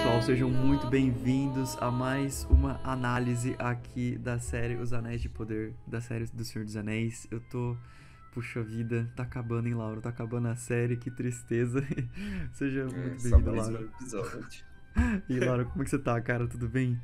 pessoal, sejam muito bem-vindos a mais uma análise aqui da série Os Anéis de Poder, da série do Senhor dos Anéis. Puxa vida, tá acabando, hein, Lauro? Tá acabando a série, que tristeza. Seja muito Só bem-vindo, mais um Lauro. episódio. E, Lauro, como é que você tá, cara? Tudo bem?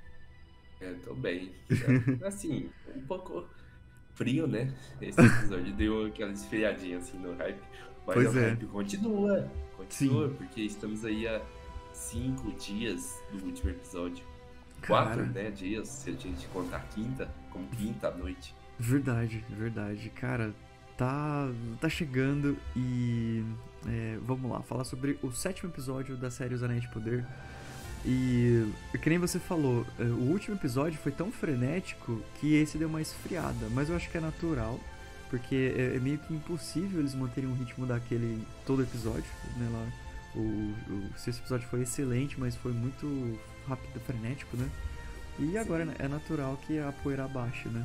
Tô bem. Assim, um pouco frio, né? Esse episódio deu aquela esfriadinha assim no hype. Mas o Pois é, hype continua. sim. Continua, porque estamos aí há 5 dias do último episódio. 4, Cara, né, dias, se a gente contar a quinta, como quinta à noite. verdade, verdade. Cara, tá chegando e... vamos lá, falar sobre o sétimo episódio da série Os Anéis de Poder. E que nem você falou, o último episódio foi tão frenético que esse deu uma esfriada, mas eu acho que é natural, porque é meio que impossível eles manterem um ritmo daquele todo episódio, né, Laura? O sexto episódio foi excelente, mas foi muito rápido, frenético, né? E agora Sim, é natural que a poeira abaixe, né?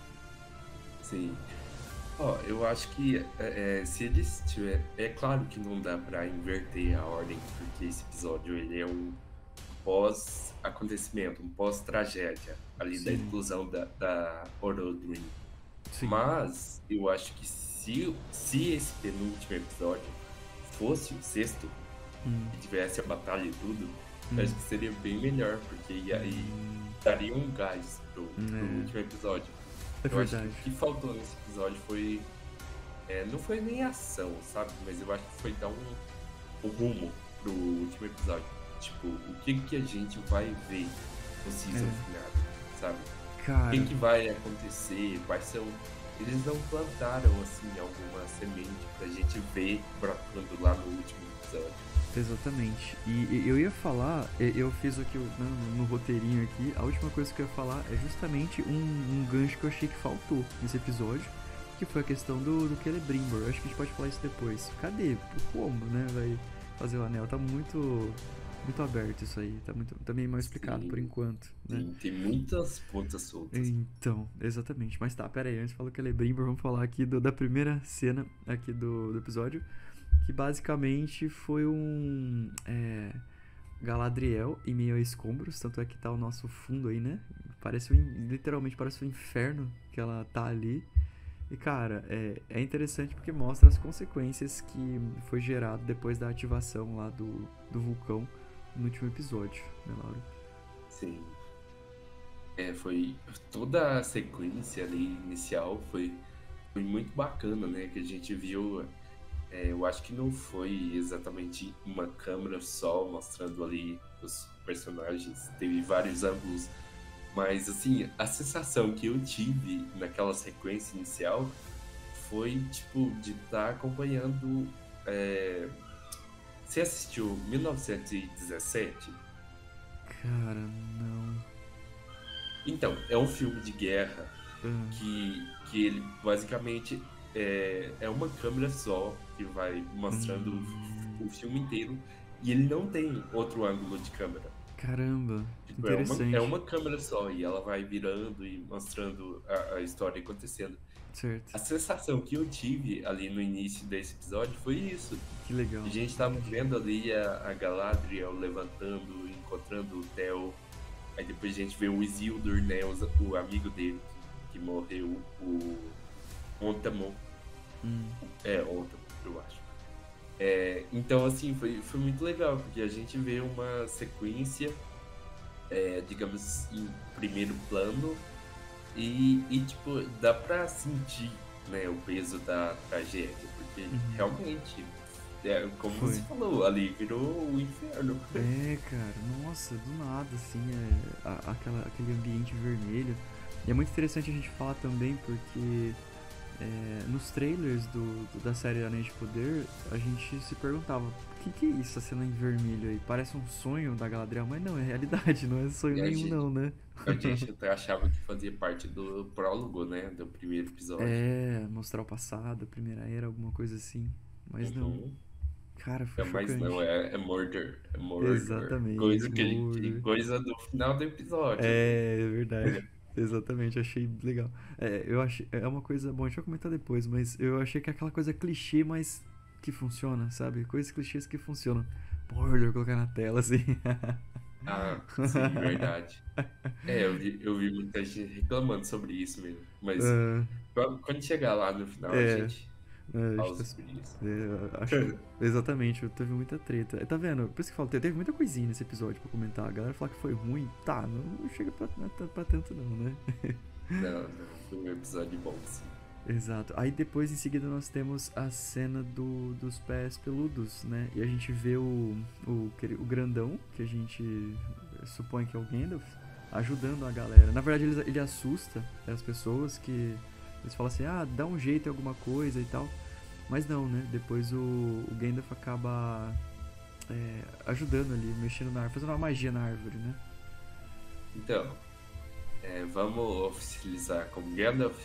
sim. Ó, eu acho que se eles tiver, é claro que não dá pra inverter a ordem, porque esse episódio ele é um pós-acontecimento, um pós-tragédia ali da Sim, inclusão da Orodruin. sim. Mas eu acho que se esse penúltimo episódio fosse o sexto Hum, e tivesse a batalha e tudo, eu acho hum, que seria bem melhor, porque aí hum, daria um gás pro último é, episódio. é Eu acho que verdade. o que faltou nesse episódio foi. Não foi nem ação, sabe? Mas eu acho que foi dar um rumo pro último episódio. Tipo, o que que a gente vai ver no season É, final, sabe? O que cara, que vai acontecer? Quais são. Eles não plantaram, assim, alguma semente pra gente ver brotando lá no último episódio. exatamente. E eu ia falar, eu fiz aqui no roteirinho aqui, a última coisa que eu ia falar é justamente um gancho que eu achei que faltou nesse episódio, que foi a questão do Celebrimbor. Acho que a gente pode falar isso depois. Cadê? Como, né? Vai fazer o anel? Tá muito aberto isso aí. Tá meio mal explicado por Sim, enquanto, né? sim, tem muitas pontas soltas. Então, exatamente. Mas tá, pera aí, antes de falar do Celebrimbor, vamos falar aqui da primeira cena aqui do episódio, que basicamente foi Galadriel em meio a escombros, tanto é que tá o nosso fundo aí, né? Literalmente parece um inferno que ela tá ali. E cara, é interessante porque mostra as consequências que foi gerado depois da ativação lá do vulcão no último episódio, né, Laura? Sim. Foi toda a sequência ali inicial foi muito bacana, né? Que a gente viu. Eu acho que não foi exatamente uma câmera só mostrando ali os personagens, teve vários ângulos, mas assim, a sensação que eu tive naquela sequência inicial foi tipo de estar acompanhando. é, Você assistiu 1917? Cara, não. Então, é um filme de guerra Ah, que ele basicamente é uma câmera só que vai mostrando o filme inteiro e ele não tem outro ângulo de câmera. caramba, Tipo, é interessante. uma câmera só e ela vai virando e mostrando a história acontecendo. Certo. A sensação que eu tive ali no início desse episódio foi isso. Que legal, A gente tava entendi. vendo ali a Galadriel levantando, encontrando o Theo. Aí depois a gente vê o Isildur, né, o amigo dele que morreu, o Ontamon. Hum, Ontamon, eu acho. Então, assim, foi muito legal, porque a gente vê uma sequência, digamos, em primeiro plano, tipo, dá pra sentir, né, o peso da tragédia, porque uhum. realmente, como você Foi. falou, ali virou o inferno. Cara, nossa, do nada, assim, aquele ambiente vermelho. E é muito interessante a gente falar também porque nos trailers da série Anéis de Poder, a gente se perguntava, o que é isso, a cena em vermelho aí? Parece um sonho da Galadriel, mas não, é realidade, não é sonho E nenhum não, né? a gente até achava que fazia parte do prólogo, né, do primeiro episódio. Mostrar o passado, a primeira era, alguma coisa assim. Mas não. Uhum. Cara, foi Mas não, chocante. é Mordor. É Mordor. Exatamente, Mordor. Coisa do final do episódio, né? É verdade. Exatamente, achei legal. Eu achei. É uma coisa. Bom, a gente vai comentar depois, mas eu achei que é aquela coisa clichê, mas que funciona, sabe? Coisas clichês que funcionam. spoiler, colocar na tela, assim. Ah, sim, verdade. Eu vi muita gente reclamando sobre isso mesmo. Mas Ah, quando chegar lá no final, a é, gente a gente fala tá, sobre isso. acho, exatamente, teve muita treta. Tá vendo? Por isso que eu falo, teve muita coisinha nesse episódio pra comentar. A galera fala que foi ruim, tá, não chega pra tanto não, né? Não, não, foi um episódio bom, sim. Exato. Aí depois, em seguida, nós temos a cena dos pés peludos, né? E a gente vê o grandão, que a gente supõe que é o Gandalf, ajudando a galera. Na verdade, ele assusta as pessoas que... Eles falam assim, ah, dá um jeito em alguma coisa e tal. Mas não, né? Depois o Gandalf acaba ajudando ali, mexendo na árvore, fazendo uma magia na árvore, né? Então, vamos oficializar como Gandalf?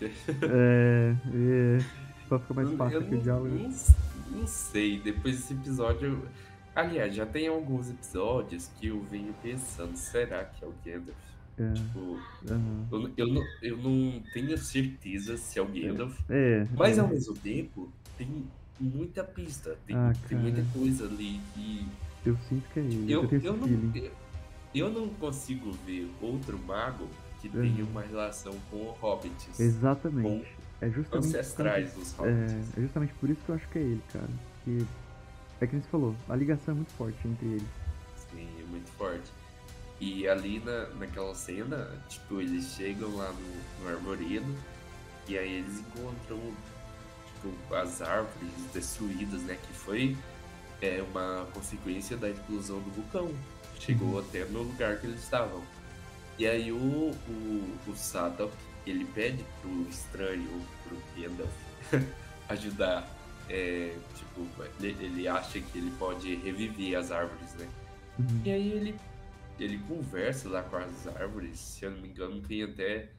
É, pra ficar mais Eu fácil aqui o diálogo. não sei, depois desse episódio. Aliás, já tem alguns episódios que eu venho pensando, será que é o Gandalf? É, Tipo, aham. eu não tenho certeza se é o Gandalf, mas ao É. mesmo tempo tem muita pista, tem, Ah, tem muita cara, coisa ali que eu sinto que é ele. Eu eu, tenho esse eu não, feeling. eu não consigo ver outro mago que tenha Aham. uma relação com hobbits, com Exatamente. É justamente por causa. ancestrais dos hobbits. É justamente por isso que eu acho que é ele, cara. Que é que nem você falou, a ligação é muito forte entre eles. Sim, é muito forte. E ali naquela cena, tipo, eles chegam lá no arvoredo e aí eles encontram, tipo, as árvores destruídas, né? Que foi uma consequência da explosão do vulcão. Uhum. Chegou até no lugar que eles estavam. E aí o Sadok, ele pede pro estranho, pro Gandalf, ajudar. Tipo, ele acha que ele pode reviver as árvores, né? E Uhum. aí ele conversa lá com as árvores, se eu não me engano, tem até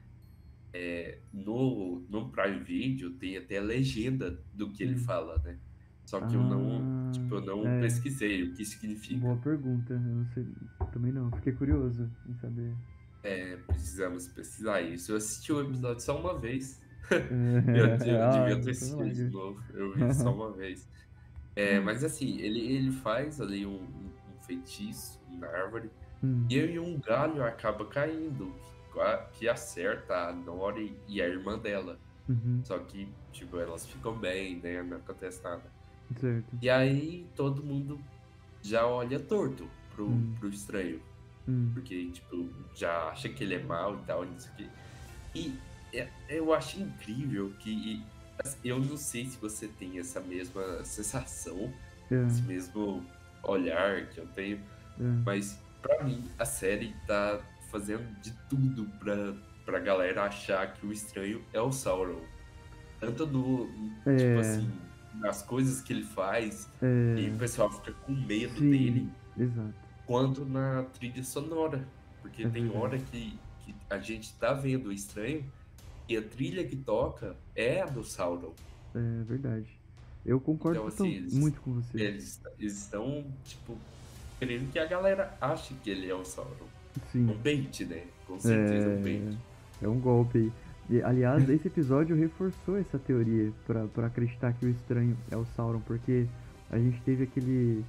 no Prime Video tem até a legenda do que ele Sim. fala, né? Só que eu não, Ah, tipo, eu não é. pesquisei o que significa. Boa pergunta. Eu não sei. Também não. Fiquei curioso em saber. Precisamos pesquisar isso. Eu assisti o Sim. episódio só uma vez. Eu Ah, devia ter foi assistido de milagre. novo. Eu vi só uma vez. Mas assim, ele faz ali um feitiço na árvore. Hum. E aí um galho acaba caindo, que acerta a Nori e a irmã dela. Uhum. Só que, tipo, elas ficam bem, né? Não acontece nada. Certo. E aí todo mundo já olha torto pro, Hum. pro estranho. Hum. Porque, tipo, já acha que ele é mau e tal, não sei o quê. E eu acho incrível que. Assim, eu não sei se você tem essa mesma sensação, esse É. mesmo olhar que eu tenho. É. Mas pra mim, a série tá fazendo de tudo pra galera achar que o estranho é o Sauron. Tanto tipo É. assim, nas coisas que ele faz, e o É. pessoal fica com medo Sim. dele, Exato. quanto na trilha sonora. Porque É tem verdade. hora que a gente tá vendo o estranho e a trilha que toca é a do Sauron. É verdade. Eu concordo Então, assim, eles, muito com você. eles, eles estão, tipo, querendo que a galera ache que ele é o Sauron. Sim. Um bait, né? Com certeza um bait. É, é um golpe aí. E, aliás, esse episódio reforçou essa teoria pra acreditar que o estranho é o Sauron, porque a gente teve aquele.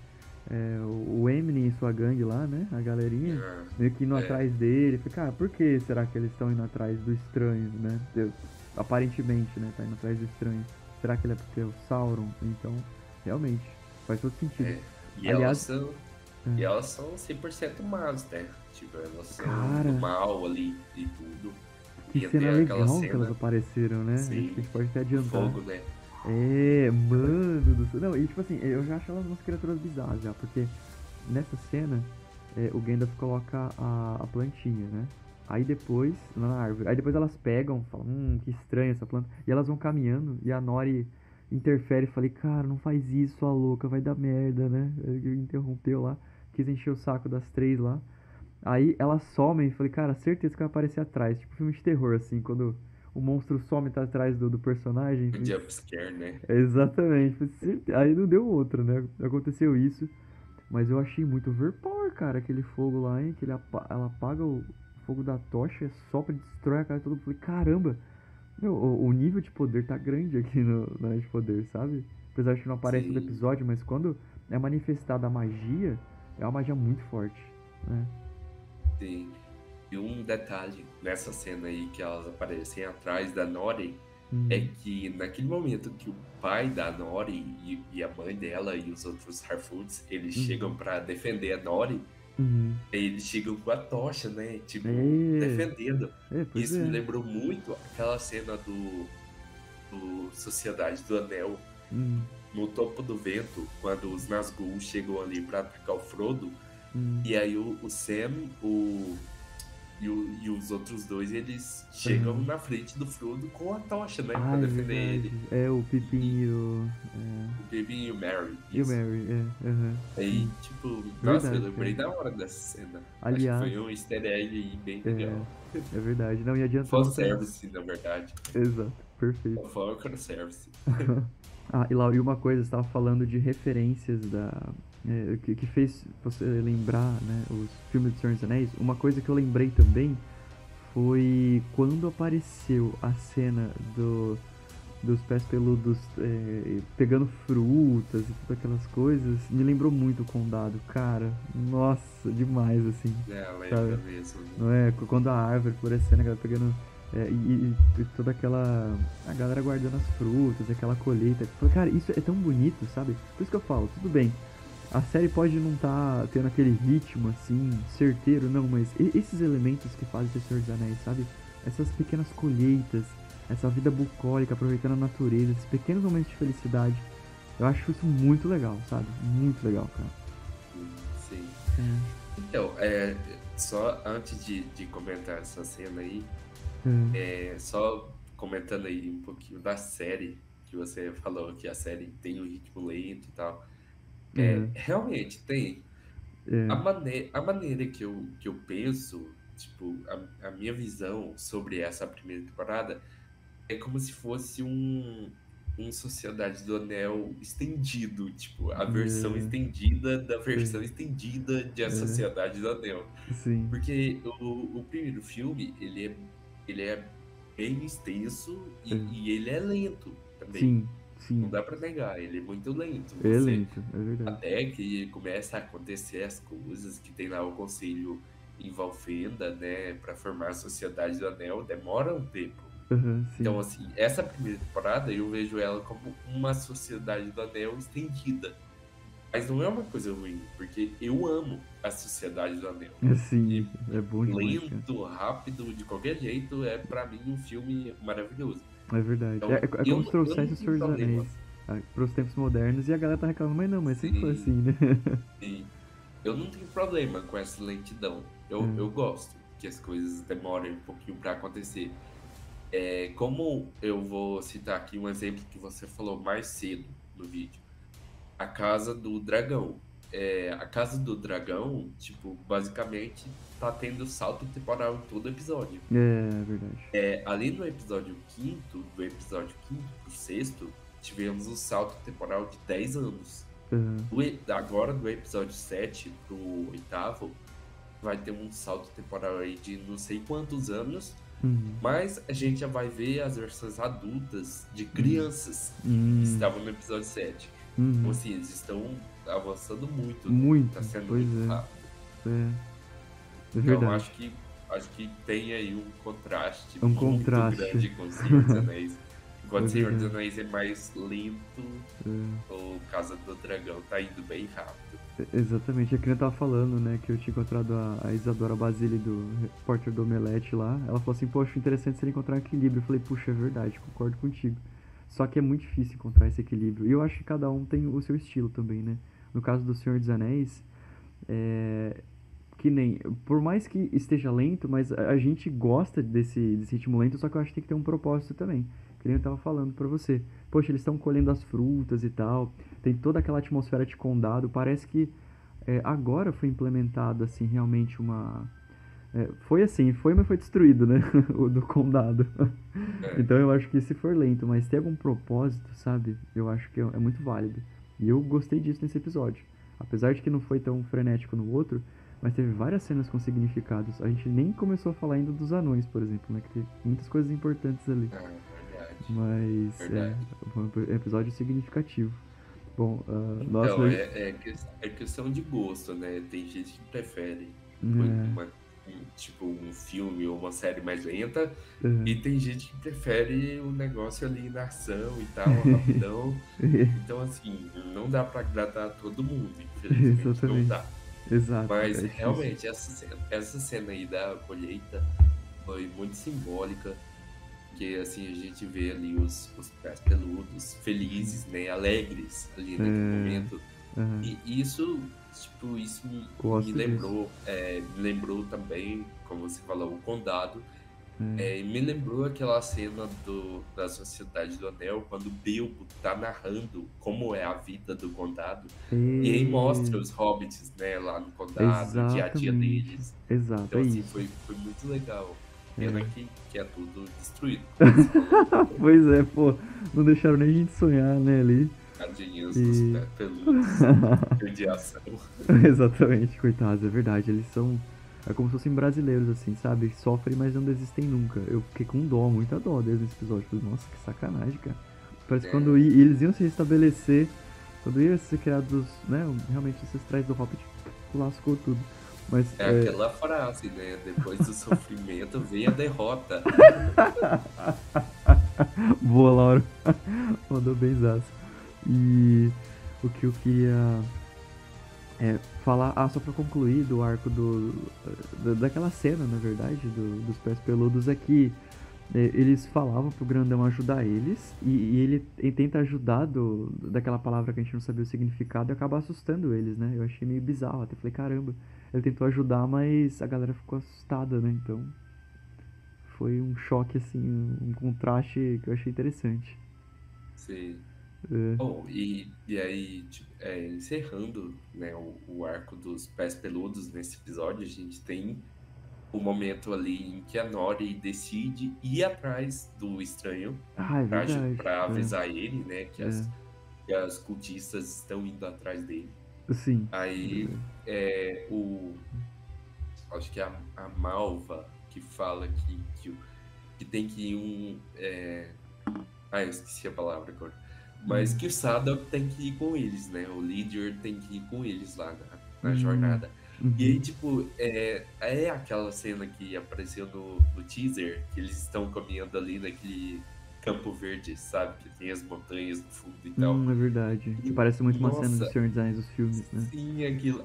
O Eminem e sua gangue lá, né? A galerinha, Ah, meio que indo é, atrás dele. Falei, cara, por que será que eles estão indo atrás do estranho, né? Aparentemente, né? Tá indo atrás do estranho. Será que ele é porque é o Sauron? Então, realmente, faz todo sentido. é. E elas Aliás, são, é, e elas são 100% más, né? Tipo, elas são do cara, mal ali e tudo. que Tem cena até aquela legal que elas cena, apareceram, né? Acho que a assim, gente pode até do adiantar. fogo, né? É, mano do céu. Não, e tipo assim, eu já acho elas umas criaturas bizarras já, porque nessa cena o Gandalf coloca a plantinha, né? Aí depois, lá na árvore, aí depois elas pegam, falam, que estranha essa planta, e elas vão caminhando, e a Nori interfere e falei, cara, não faz isso, a louca, vai dar merda, né? Interrompeu lá, quis encher o saco das três lá. Aí elas somem e falei, cara, certeza que vai aparecer atrás. Tipo filme de terror, assim, quando o monstro some e tá atrás do personagem. Um jumpscare, né? Exatamente. Aí não deu outra, né? Aconteceu isso. Mas eu achei muito overpower, cara, aquele fogo lá, hein? Que ela apaga o fogo da tocha, sopra e destrói a cara de todo mundo. Falei, caramba! Meu, o nível de poder tá grande aqui no Anéis de Poder, sabe? Apesar de que não aparece todo Sim. episódio, mas quando é manifestada a magia, É uma magia muito forte, né? Sim. E um detalhe nessa cena aí que elas aparecem atrás da Nori é Uhum, que naquele momento que o pai da Nori e a mãe dela e os outros Harfoots, eles chegam uhum, pra defender a Nori, uhum. eles chegam com a tocha, né? Tipo, É, defendendo. pois Isso me é. lembrou muito aquela cena do Sociedade do Anel Uhum, no topo do vento, quando os Nazgûl chegam ali pra atacar o Frodo, uhum, e aí o Sam, e os outros dois, eles chegam uhum. na frente do Frodo com a tocha, né? Pra Ah, é defender ele. verdade. É o Pippin E e o. É, o Pippin e o Merry, e o isso. Mary, aham, Aí, sim. tipo, nossa, eu Verdade, lembrei cara. da hora dessa cena. Acho que Aliás, foi um easter egg aí bem é, legal. é verdade. Não, e adiantando também. Fanservice, na verdade. Exato, perfeito. Fanservice. Ah, e Laura, e uma coisa, você estava falando de referências que fez você lembrar, né, os filmes do Senhor dos Anéis. Uma coisa que eu lembrei também foi quando apareceu a cena dos pés peludos pegando frutas e todas aquelas coisas. Me lembrou muito o Condado, cara. Nossa, demais, assim, É, lembra sabe? mesmo. Não é? Quando a árvore florescendo, a galera pegando. E toda aquela. A galera guardando as frutas, aquela colheita. Cara, isso é tão bonito, sabe? Por isso que eu falo, tudo bem. A série pode não estar tendo aquele ritmo assim, certeiro, não, mas esses elementos que fazem o Senhor dos Anéis, sabe? Essas pequenas colheitas, essa vida bucólica, aproveitando a natureza, esses pequenos momentos de felicidade. Eu acho isso muito legal, sabe? Muito legal, cara. Sim. É, Então, só antes de comentar essa cena aí, é, só comentando aí um pouquinho da série, que você falou que a série tem um ritmo lento e tal. é, Realmente tem. é, A maneira que eu penso, tipo, a minha visão sobre essa primeira temporada é como se fosse um Sociedade do Anel estendido, tipo, a versão é, estendida da versão sei, estendida de A é, Sociedade do Anel. sim, Porque o primeiro filme, ele é bem extenso é, e ele é lento também. sim, Não sim, dá pra negar, ele é muito lento. é Você lento, é verdade. até que começa a acontecer as coisas que tem lá o conselho em Valfenda, né, para formar a Sociedade do Anel, demora um tempo. Aham, Então, sim. assim, essa primeira temporada eu vejo ela como uma Sociedade do Anel estendida. Mas não é uma coisa ruim, porque eu amo a Sociedade do Anel. Sim, E é bom demais, cara. lento, rápido, de qualquer jeito, é pra mim um filme maravilhoso. É verdade. É, Então, é como se eu trouxesse não o tenho Senhor dos Anéis problema. pros tempos modernos e a galera tá reclamando, mas não, mas sempre foi assim, Sim, né? sim. Eu não tenho problema com essa lentidão. Eu É. gosto que as coisas demorem um pouquinho para acontecer. Como eu vou citar aqui um exemplo que você falou mais cedo no vídeo, a Casa do Dragão. A Casa do Dragão, tipo, basicamente tá tendo salto temporal em todo episódio. É verdade. Ali no episódio quinto, do episódio quinto pro sexto, tivemos um salto temporal de 10 anos. Aham. Agora, do episódio 7 pro oitavo, vai ter um salto temporal aí de não sei quantos anos, Uhum. mas a gente já vai ver as versões adultas de Uhum. crianças que Uhum. estavam no episódio 7. Então, Uhum. assim, eles estão avançando muito, né? Tá Muito, sendo pois muito é. rápido. É Então, verdade. acho que tem aí um contraste É um muito contraste. grande com o Senhor dos Anéis. É Enquanto o Senhor dos verdade. Anéis é mais lento, É. o Casa do Dragão tá indo bem rápido. Exatamente, é que eu tava falando, né, que eu tinha encontrado a Isadora Basile do repórter do Omelete lá. Ela falou assim, poxa, interessante seria encontrar um equilíbrio. Eu falei, puxa, é verdade, concordo contigo. Só que é muito difícil encontrar esse equilíbrio. E eu acho que cada um tem o seu estilo também, né? No caso do Senhor dos Anéis, é, que nem. Por mais que esteja lento, mas a gente gosta desse ritmo lento, só que eu acho que tem que ter um propósito também. Que nem eu tava falando pra você. Poxa, eles estão colhendo as frutas e tal. Tem toda aquela atmosfera de condado. Parece que agora foi implementado, assim, realmente uma. Foi assim, foi, mas foi destruído, né? O do condado. É, Então eu acho que se for lento, mas tem algum propósito, sabe? Eu acho que é muito válido. E eu gostei disso nesse episódio. Apesar de que não foi tão frenético no outro, mas teve várias cenas com significados. A gente nem começou a falar ainda dos anões, por exemplo, né? Que teve muitas coisas importantes ali. verdade, Mas verdade. foi um episódio significativo. Bom, nossa, Então, é questão de gosto, né? Tem gente que prefere é, tipo, um filme ou uma série mais lenta, é, e tem gente que prefere o negócio ali na ação e tal, rapidão. Então, assim, não dá pra agradar todo mundo, infelizmente, não exatamente. dá. Exato, Mas é difícil. realmente, essa cena aí da colheita foi muito simbólica, porque assim a gente vê ali os pés peludos, felizes, né, alegres ali naquele É, momento. aham, E isso, tipo, isso me gosto disso. lembrou, me lembrou também, como você falou, o Condado, É. e me lembrou aquela cena da Sociedade do Anel, quando Bilbo tá narrando como é a vida do Condado, e aí mostra E- os hobbits, né, lá no Condado, o dia a dia Exatamente. deles. Exato, Então, é assim, isso. foi muito legal. Pena É. que é tudo destruído, como você falou. Pois é, pô, não deixaram nem a gente sonhar, né, ali. Tadinhos dos E. pés peludos. Judiação. Exatamente, coitados, é verdade. Eles são. É como se fossem brasileiros, assim, sabe? Sofrem, mas não desistem nunca. Eu fiquei com dó, muita dó desde esse episódio. Falei, nossa, que sacanagem, cara. Parece que quando É, eles iam se restabelecer, quando iam ser criados, né, realmente os ancestrais do Hobbit, lascou tudo. Mas, é aquela frase, né? Depois do sofrimento vem a derrota. boa, Laura. Mandou benzaço. E o que eu queria falar, só pra concluir do arco daquela cena, na verdade, dos pés peludos, é que eles falavam pro grandão ajudar eles, e ele tenta ajudar daquela palavra que a gente não sabia o significado e acaba assustando eles, né? Eu achei meio bizarro, até falei, caramba, ele tentou ajudar, mas a galera ficou assustada, né? Então foi um choque, assim, um contraste que eu achei interessante. Sim. É. Bom, e aí, tipo, encerrando, né, o arco dos pés peludos nesse episódio, a gente tem o momento ali em que a Nori decide ir atrás do estranho Ah, é verdade. para avisar ele, né, É. que as cultistas estão indo atrás dele. Sim, Aí verdade. acho que é a Malva que fala que tem que ir eu esqueci a palavra agora. Mas Hum, que o Sadok tem que ir com eles, né? O líder tem que ir com eles lá na hum, jornada. E aí, uhum. tipo, é aquela cena que apareceu no teaser, que eles estão caminhando ali naquele Campo Verde, sabe? Que tem as montanhas no fundo e tal. É verdade. Que E, parece muito uma cena do nossa, Senhor dos Anéis dos filmes, né? sim,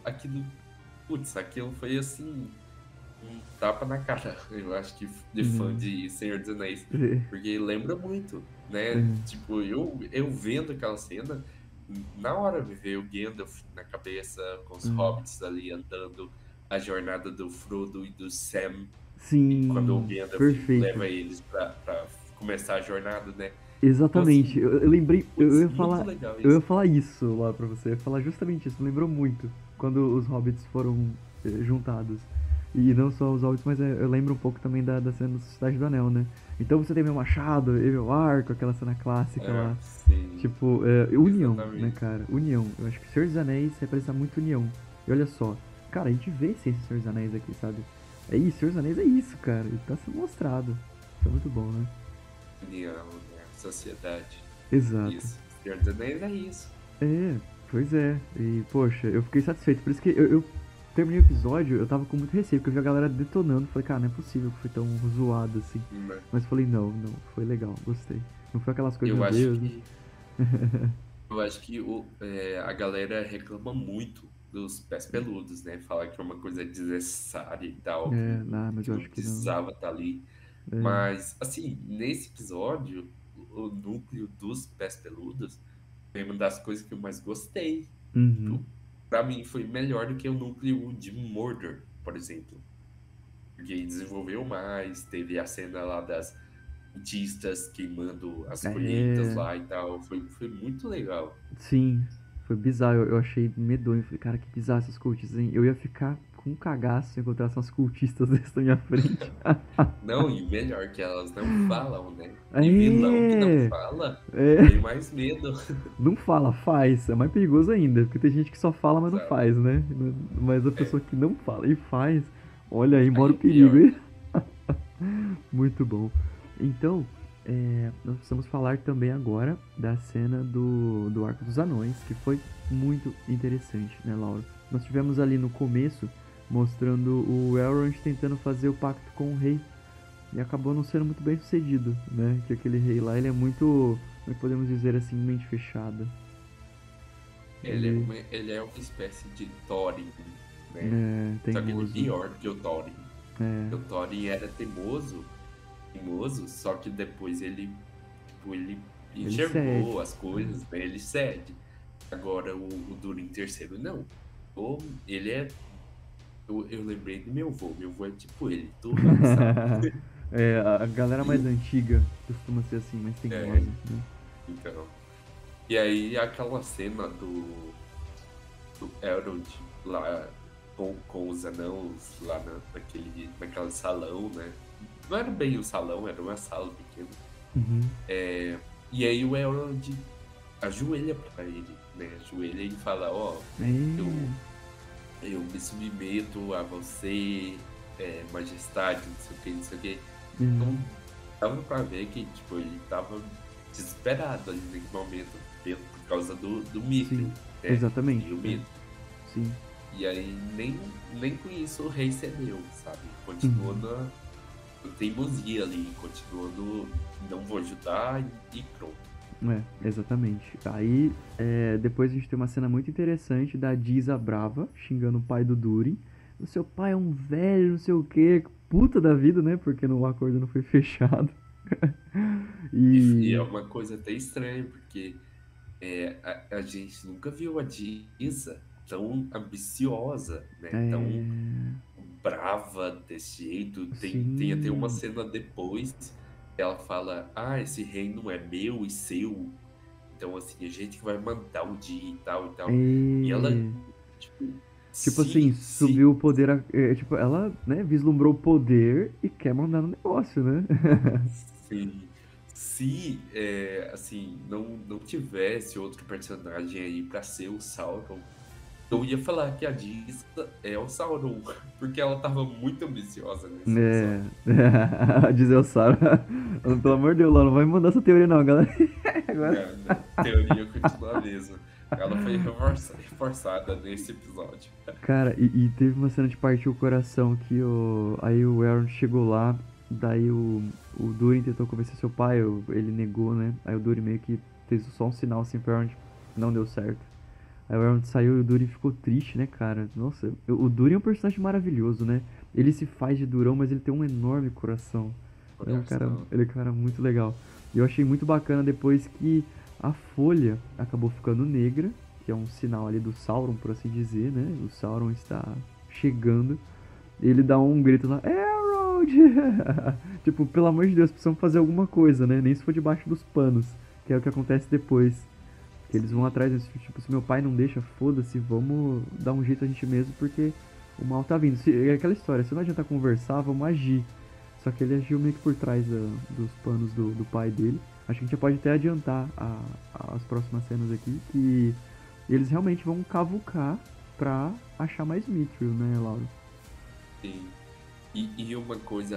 putz, aquilo foi assim, um tapa na cara, eu acho que de fã Hum, de Senhor dos Anéis, é, porque lembra muito, né? é, Tipo, eu vendo aquela cena, na hora me veio o Gandalf na cabeça, com os é. hobbits ali andando, a jornada do Frodo e do Sam, e quando o Sim, Gandalf perfeito. leva eles pra começar a jornada, né? Então, Exatamente. assim, Eu lembrei, putz, muito legal eu ia isso. falar isso lá pra você. Eu ia falar justamente isso. Me lembrou muito quando os hobbits foram juntados. E não só os hobbits, mas eu lembro um pouco também da cena da Sociedade do Anel, né? Então você tem meu machado e meu arco, aquela cena clássica lá. Sim, Tipo, união, né, exatamente. cara? União. Eu acho que Senhor dos Anéis representa muito união. E olha só, cara, a gente vê esse Senhor dos Anéis aqui, sabe? É isso, Senhor dos Anéis é isso, cara. E tá sendo mostrado. Isso é muito bom, né? União, né? Sociedade. Exato. Isso. Senhor dos Anéis é isso. É, pois é. E, poxa, eu fiquei satisfeito. Por isso que eu terminei o episódio, eu tava com muito receio, porque eu vi a galera detonando. Falei, cara, não é possível que foi tão zoado assim. Né? Mas falei, não, não, foi legal, gostei. Não foi aquelas coisas, Eu meu acho Deus, né? que eu acho que a galera reclama muito dos pés peludos, né? Fala que é uma coisa desnecessária e tal, Mas que eu não acho que não. precisava estar ali. É. Mas, assim, nesse episódio, o núcleo dos pés peludos foi uma das coisas que eu mais gostei. Uhum. Tipo, pra mim foi melhor do que o núcleo de Mordor, por exemplo. Porque desenvolveu mais, teve a cena lá das cultistas queimando as colheitas É. lá e tal. Foi muito legal. Sim, foi bizarro. Eu achei medonho. Falei, cara, que bizarro essas cultistas, hein? Eu ia ficar com um cagaço se eu encontrasse umas cultistas dessas na minha frente. Não, e melhor que elas não falam, né? E vilão que não É! fala É. tem mais medo. Não fala, faz. É mais perigoso ainda, porque tem gente que só fala, mas não Exato. faz, né? Mas a É. pessoa que não fala e faz, olha aí, mora Aí o é perigo, pior, hein? né? Muito bom. Então, nós precisamos falar também agora da cena do Arco dos Anões, que foi muito interessante, né, Laura? Nós tivemos ali no começo mostrando o Elrond tentando fazer o pacto com o rei e acabou não sendo muito bem sucedido, né? Que aquele rei lá, ele é muito, como é que podemos dizer assim, mente fechada. Ele Ele é uma espécie de Thorin, né? é Só que ele é teimoso. pior que o Thorin. É, O Thorin era teimoso, só que depois tipo, ele ele cede. enxergou as coisas, né? Ele cede. Agora o Durin terceiro, não. Ou ele é. Eu lembrei do meu avô é tipo ele, turrão, sabe? A galera mais antiga costuma ser assim, mais É, teimosa, né? então. E aí aquela cena do Elrond lá com os anãos lá naquele salão, né? Não era bem o salão, era uma sala pequena. Uhum. E aí o Elrond ajoelha pra ele, né? Ajoelha e fala, ó, eu, É, eu me submeto a você, majestade, não sei o que, não sei o que. Então, é, dava pra ver que, tipo, ele tava desesperado ali naquele momento, por causa do Mithril, sim, né? exatamente. E o É, Mithril. sim. E aí, nem com isso o rei cedeu, sabe? Continuou Uhum. na teimosia ali, continuando, não vou ajudar e pronto. Exatamente. Aí, depois a gente tem uma cena muito interessante da Disa brava, xingando o pai do Durin. O seu pai é um velho, não sei o quê. Puta da vida, né? Porque o acordo não foi fechado. E é E. uma coisa até estranha, porque a gente nunca viu a Disa tão ambiciosa, né? Tão É. brava desse jeito. Tem até uma Sim. cena depois que ela fala: Ah, esse reino é meu e seu. Então, assim, a gente que vai mandar um dia e tal e tal. E ela, É. tipo, Tipo assim, se subiu o poder. Tipo, ela, né, vislumbrou o poder e quer mandar no negócio, né? Sim. Se, assim, não tivesse outro personagem aí pra ser o Sauron, eu ia falar que a Disa é o Sauron, porque ela tava muito ambiciosa nesse É. episódio. Dizer o Sara. Pelo amor de Deus, Laura, não vai me mandar essa teoria, não, galera. Agora. Não, não, teoria continua a mesma. Ela foi reforçada nesse episódio. Cara, e teve uma cena de partir o coração que aí o Aaron chegou lá, daí o Durin tentou convencer seu pai, ele negou, né? Aí o Durin meio que fez só um sinal assim pro Aaron, não deu certo. Aí o Aaron saiu e o Durin ficou triste, né, cara? Nossa, o Durin é um personagem maravilhoso, né? Ele se faz de durão, mas ele tem um enorme coração. Coração. Ele é um cara muito legal. E eu achei muito bacana depois que a folha acabou ficando negra, que é um sinal ali do Sauron, por assim dizer, né? O Sauron está chegando. Ele dá um grito lá, Elrond! Tipo, pelo amor de Deus, precisamos fazer alguma coisa, né? Nem se for debaixo dos panos, que é o que acontece depois. Que eles vão Sim, atrás, tipo, se meu pai não deixa, foda-se, vamos dar um jeito a gente mesmo, porque o mal tá vindo. É aquela história, se não adianta conversar, vamos agir. Só que ele agiu meio que por trás dos panos do pai dele. Acho que a gente já pode até adiantar as próximas cenas aqui, que eles realmente vão cavucar pra achar mais Mithril, né, Laura? sim. E uma coisa,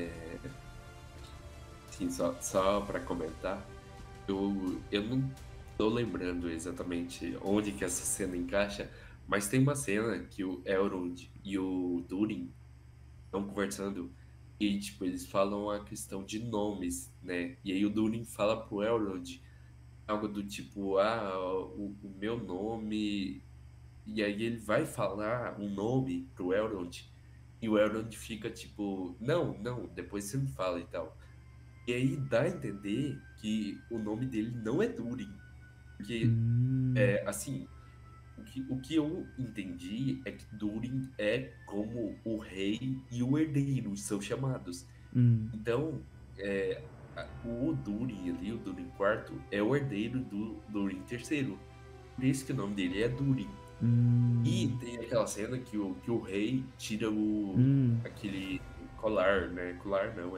assim, só para comentar, eu não tô lembrando exatamente onde que essa cena encaixa, mas tem uma cena que o Elrond e o Durin estão conversando e, tipo, eles falam a questão de nomes, né? E aí o Durin fala pro Elrond algo do tipo, o meu nome. E aí ele vai falar um nome pro Elrond e o Elrond fica tipo, não, não, depois você me fala e tal. E aí dá a entender que o nome dele não é Durin. Porque, Hum, assim, o que eu entendi é que Durin é como o rei e o herdeiro são chamados. hum, Então, o Durin ali, o Durin quarto, é o herdeiro do Durin terceiro. Por isso que o nome dele é Durin. E hum, tem aquela cena que o rei tira hum. aquele colar, né? Colar não,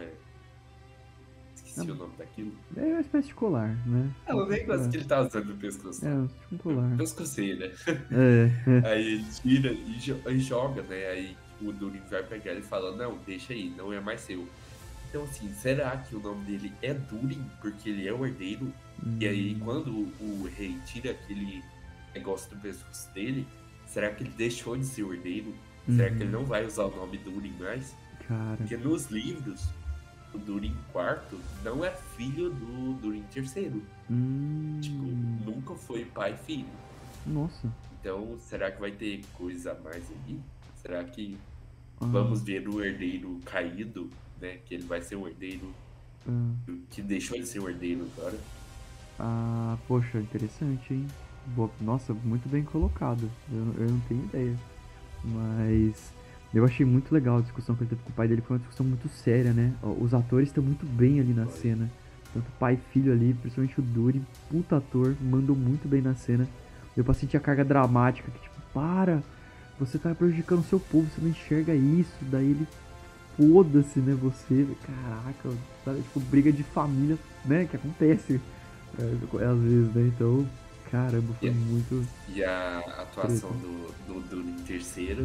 É esqueci o nome daquilo. é uma espécie de colar, né? Uma O espécie de negócio colar. que ele tá usando no pescoço lá. Tipo um colar. Pescoceira. É. Aí ele tira e joga, né? Aí o Durin vai pegar ele e fala, não, deixa aí, não é mais seu. Então, assim, será que o nome dele é Durin porque ele é o herdeiro? E aí, Hum, quando o rei tira aquele negócio do pescoço dele, será que ele deixou de ser o herdeiro? Será que ele uhum. não vai usar o nome Durin mais? Cara. Porque nos livros, o Durin quarto não é filho do Durin terceiro. Tipo, Hum, nunca foi pai e filho. nossa. Então, será que vai ter coisa a mais aí? Será que Ah, vamos ver o herdeiro caído, né? Que ele vai ser um herdeiro ah, que deixou de ser um herdeiro agora. poxa, interessante, hein? Nossa, muito bem colocado. Eu não tenho ideia. Mas eu achei muito legal a discussão que ele teve com o pai dele. Foi uma discussão muito séria, né? Os atores estão muito bem ali na Foi. cena. Tanto pai e filho ali, principalmente o Duri, puta ator, mandou muito bem na cena. Deu pra sentir a carga dramática, que tipo, para, você tá prejudicando o seu povo, você não enxerga isso. Daí ele, foda-se, né, você, caraca, sabe, tipo, briga de família, né, que acontece às vezes, né, então, caramba, E, foi muito e a atuação treta. do Durin terceiro,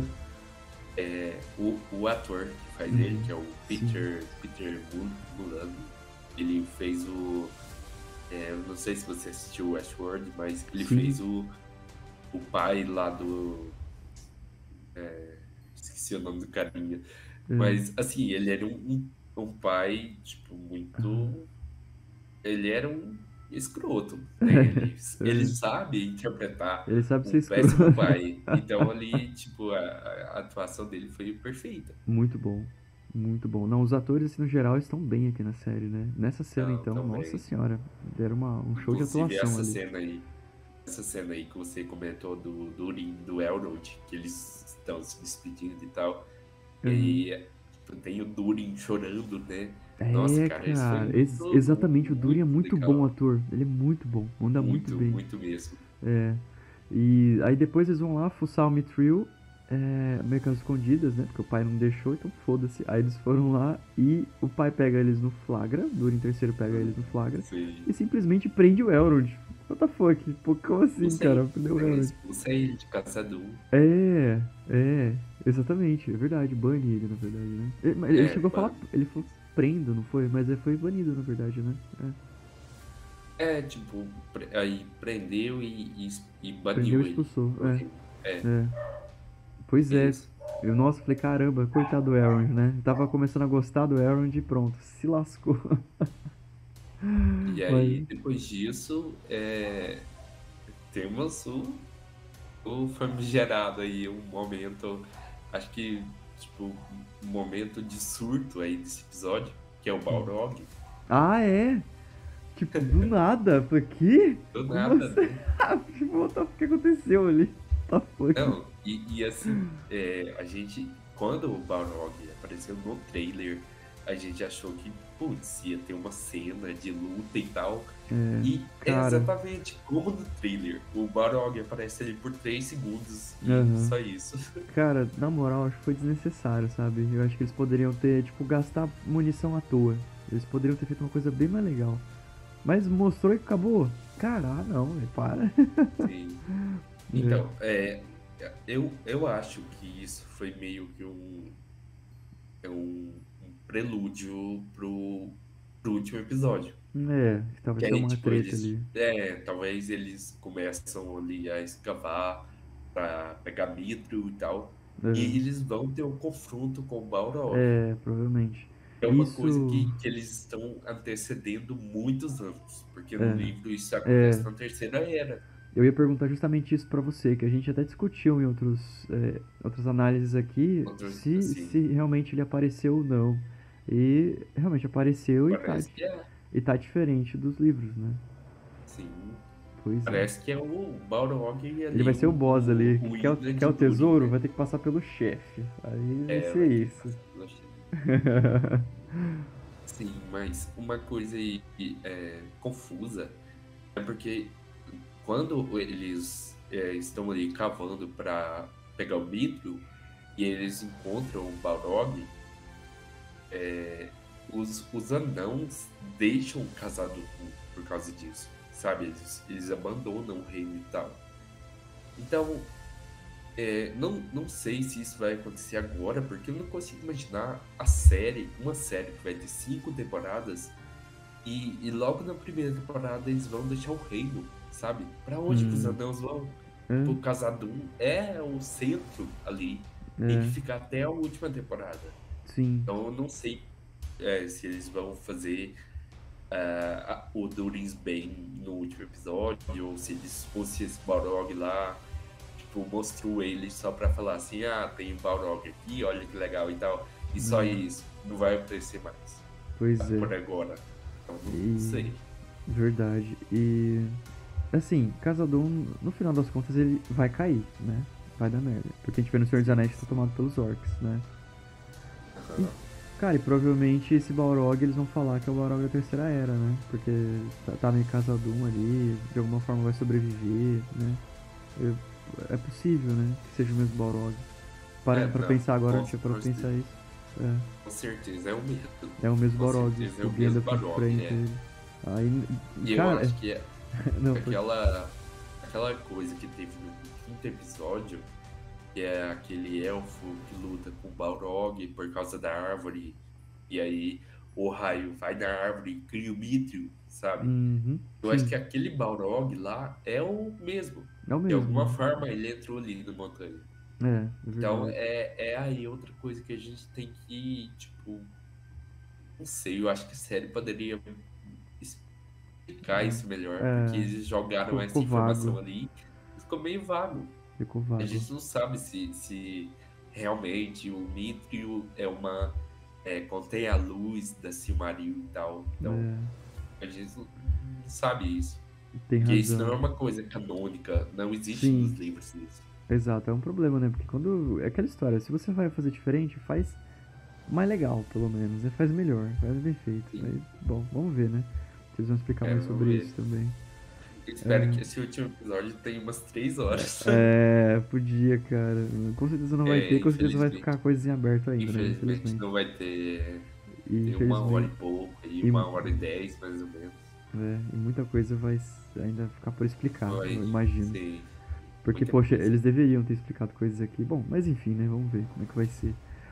o ator que faz ele, Uhum, que é o sim, Peter Mullan, ele fez não sei se você assistiu Westworld, mas ele sim, fez o pai lá do. Esqueci o nome do carinha. é, Mas, assim, ele era um pai, tipo, ah, muito. Ele era um escroto, né? Ele é, sabe interpretar ele sabe ser um escroto. péssimo pai. Então, ali, tipo, a atuação dele foi perfeita. Muito bom. Muito bom. Não, os atores, assim, no geral, estão bem aqui na série, né? Nessa cena, Então, então, nossa também. senhora, deram um show de Inclusive, atuação ali. essa cena aí que você comentou do Rin, do Elrond, que eles estão se despedindo e tal. E Aham. aí tipo, tem o Durin chorando, né? Nossa, É, cara, isso foi cara, muito, exatamente, o Duri é muito muito bom legal. ator. Ele é muito bom, manda muito Muito, bem. muito mesmo. É. E aí depois eles vão lá fuçar o Mithril, meio que às escondidas, né? Porque o pai não deixou, então foda-se. Aí eles foram lá e o pai pega eles no flagra, o Durin terceiro pega eles no flagra Sei. e simplesmente prende o Elrond. What the fuck? Pô, como assim, Expulsa cara? ele, Prendeu o né? Elrond. Expulsa ele de caçador. Exatamente, é verdade, bane ele, na verdade, né? Mas ele É, chegou a falar, ele falou prendo, não foi? Mas ele foi banido, na verdade, né? tipo, aí prendeu e Prendeu e baniu ele expulsou, do reino. É, é. Pois é. isso. Nossa, falei, caramba, coitado do Elrond, né? Tava começando a gostar do Elrond e pronto, se lascou. E aí, Mas, depois disso, temos o famigerado aí, um momento, acho que, tipo, um momento de surto aí desse episódio, que é o Balrog. é? Tipo, do nada, falei, que? Do Como nada, assim? né? Tipo, o que aconteceu ali? What the fuck? Não, e assim, a gente, quando o Balrog apareceu no trailer, a gente achou que, putz, ia ter uma cena de luta e tal. E é Cara, exatamente como no trailer. O Balrog aparece ali por 3 segundos e aham. só isso. Cara, na moral, acho que foi desnecessário, sabe? Eu acho que eles poderiam ter, tipo, gastar munição à toa. Eles poderiam ter feito uma coisa bem mais legal. Mas mostrou e acabou. Cara, não, velho, para. Sim. Então, eu acho que isso foi meio que um prelúdio pro último episódio. Talvez Que tenha aí, uma tipo, treta ali. talvez eles começam ali a escavar pra pegar mithril e tal. E Aham. eles vão ter um confronto com o Balrog. Provavelmente. É uma coisa Isso. que eles estão antecedendo muitos anos. Porque no É, livro isso acontece é. na Terceira Era. Eu ia perguntar justamente isso pra você, que a gente até discutiu em outras análises aqui, Outros, se assim, realmente ele apareceu ou não. E realmente apareceu parece que é. e tá diferente dos livros, né? Sim. Pois é. Parece que é o Balrog Ele vai ali, ser o boss ali. o Quer, Indra quer de o Durin, tesouro? né? Vai ter que passar pelo chefe. Aí vai ser Vai ter que isso. passar pela China. Sim, mas uma coisa aí confusa é porque quando eles estão ali cavando para pegar o mithril e eles encontram o Balrog, os anãos deixam Khazad-dûm por causa disso, sabe? Eles abandonam o reino e tal. Então, não sei se isso vai acontecer agora, porque eu não consigo imaginar uma série que vai ter 5 temporadas, e logo na primeira temporada eles vão deixar o reino, sabe? Pra onde que os Hum, anãos vão? é, Tipo, Khazad-dûm é o centro ali, tem que é, ficar até a última temporada. sim. Então eu não sei se eles vão fazer o Durin bem no último episódio, ou se eles fossem esse Balrog lá, tipo, mostrou ele só pra falar assim, tem um Balrog aqui, olha que legal e tal. E só É, isso, não vai aparecer mais. pois é. Por agora. Então não E, sei. verdade. E, assim, Casadum, no final das contas, ele vai cair, né? Vai dar merda. Porque a gente vê no Senhor dos Sim, Anéis que tá sim. tomado pelos orcs, né? E, Aham. cara, e provavelmente esse Balrog eles vão falar que é o Balrog da Terceira Era, né? Porque tá meio Casadum ali, de alguma forma vai sobreviver, né? É possível, né? Que seja o mesmo Balrog. Parando pra Não, pensar agora, tinha para pensar isso. com certeza é o mesmo. É o mesmo Com Balrog, certeza é o o mesmo Gandalf de Balrog, frente a ele. Aí, E eu cara, acho que não, pode. aquela coisa que teve no quinto episódio, que é aquele elfo que luta com o Balrog por causa da árvore, e aí o raio vai na árvore e cria o Mithril, sabe? Uhum, Eu acho sim, que aquele Balrog lá é o mesmo. é o De mesmo, alguma né? forma ele entrou ali na montanha. É Então verdade. é aí outra coisa que a gente tem que, tipo, não sei, eu acho que a série poderia explicar isso melhor, porque É, eles jogaram ficou essa informação vago, ali e ficou meio vago. ficou A vago. gente não sabe se realmente o Mithril contém a luz da Silmaril e tal. Então, É, a gente não sabe isso. tem Porque isso não é razão. uma coisa canônica, não existe nos Sim, livros isso. exato, é um problema, né? Porque quando. É aquela história, se você vai fazer diferente, faz mais legal, pelo menos, né? Faz melhor, faz bem feito. Sim. Aí, bom, vamos ver, né? Vocês vão explicar mais Vamos sobre ver. isso também. Eu espero que esse último episódio tenha umas 3 horas. Podia, cara. Com certeza não vai ter, com certeza vai ficar Infelizmente. coisa em aberto ainda, né? Infelizmente não Infelizmente. vai ter. E Tem 1 hora e infelizmente. pouco, e E, 1 hora e 10, mais ou menos. e muita coisa vai ainda ficar por explicar, eu Vai imagino. ser Porque, muita poxa, coisa. eles deveriam ter explicado coisas aqui. Bom, mas enfim, né? Vamos ver como é que vai ser.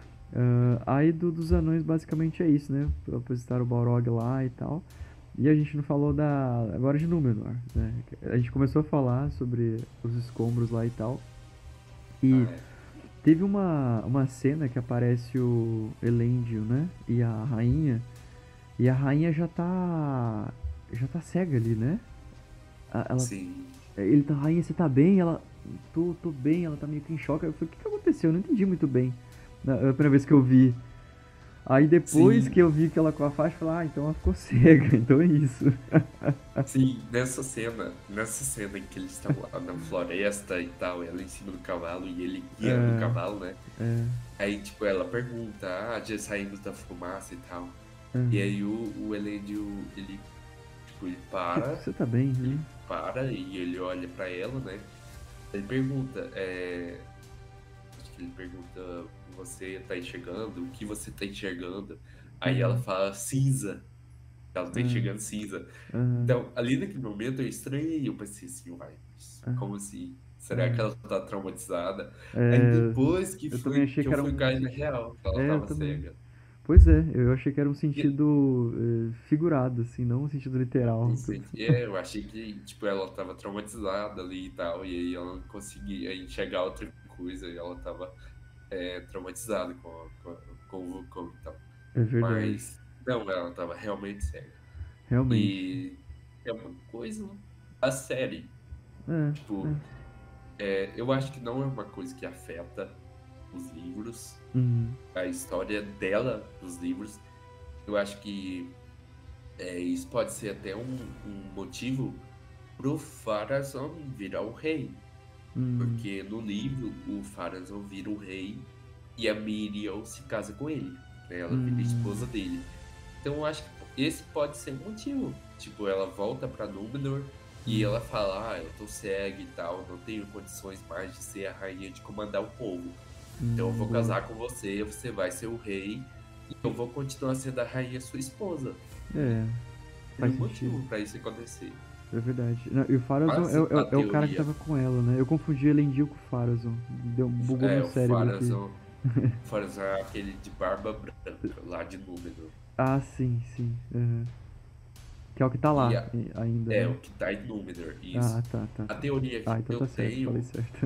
Aí dos anões basicamente é isso, né? Apresentar o Balrog lá e tal. E a gente não falou agora de Númenor, né? A gente começou a falar sobre os escombros lá e tal. E Ah, é. teve uma cena que aparece o Elendil, né? E a rainha. E a rainha já tá cega ali, né? Ela, Sim. ele tá, rainha, você tá bem? Ela, tô bem, ela tá meio que em choque. Eu falei, o que aconteceu? Eu não entendi muito bem. Na primeira vez que eu vi. Aí depois que Sim. eu vi que ela com a faixa, eu falei, então ela ficou cega, então é isso. Sim, nessa cena em que eles estão lá na floresta e tal, ela em cima do cavalo e ele guiando o É, cavalo, né? é, Aí, tipo, ela pergunta, já saímos da fumaça e tal. E é. aí o Elendil, ele, tipo, Você tá bem, ele né? para e ele olha pra ela, né? Ele pergunta, acho que ele pergunta, você tá enxergando? O que você tá enxergando? Aí ela Uhum, fala cinza, ela tá uhum, enxergando cinza. uhum, Então, ali naquele momento eu estranhei, eu pensei assim, uai, mas como assim? Será que uhum. ela tá traumatizada? Aí É, depois eu também achei que que eu era fui um cair na sentido. real, que ela É, eu tava também. cega. Pois é, eu achei que era um E, sentido figurado, assim, não um sentido literal. não sei, eu achei que, tipo, ela tava traumatizada ali e tal, e aí ela não conseguia enxergar outra coisa, e ela tava traumatizada com o vulcão e tal. É verdade. Mas, não, ela tava realmente cega. Realmente. E é uma coisa da série. É, Tipo, é. eu acho que não é uma coisa que afeta os livros, Uhum, a história dela nos livros. Eu acho que isso pode ser até um motivo pro Pharazôn virar o rei. uhum, Porque no livro o Pharazôn vira o rei e a Miriel se casa com ele, né? Ela vira a esposa uhum, dele. Então eu acho que esse pode ser um motivo. Tipo, ela volta pra Númenor e uhum, ela fala, eu tô cega e tal, não tenho condições mais de ser a rainha de comandar o povo. Então eu vou boa. casar com você, você vai ser o rei e eu vou continuar sendo a rainha sua esposa. É, Tem faz um sentido. motivo pra isso acontecer. É verdade. Não, e o Pharazôn Quase a é o cara que teoria. tava com ela, né? Eu confundi Elendil com o Pharazôn. Bugou meu O cérebro aqui. Pharazôn é aquele de barba branca, lá de Númenor. Ah, sim, sim. Aham. Que é o que tá E lá ainda, é né? o que tá em Númenor, isso. Ah, tá, tá, A tá. teoria Ah, que então eu tá certo, falei tenho, certo.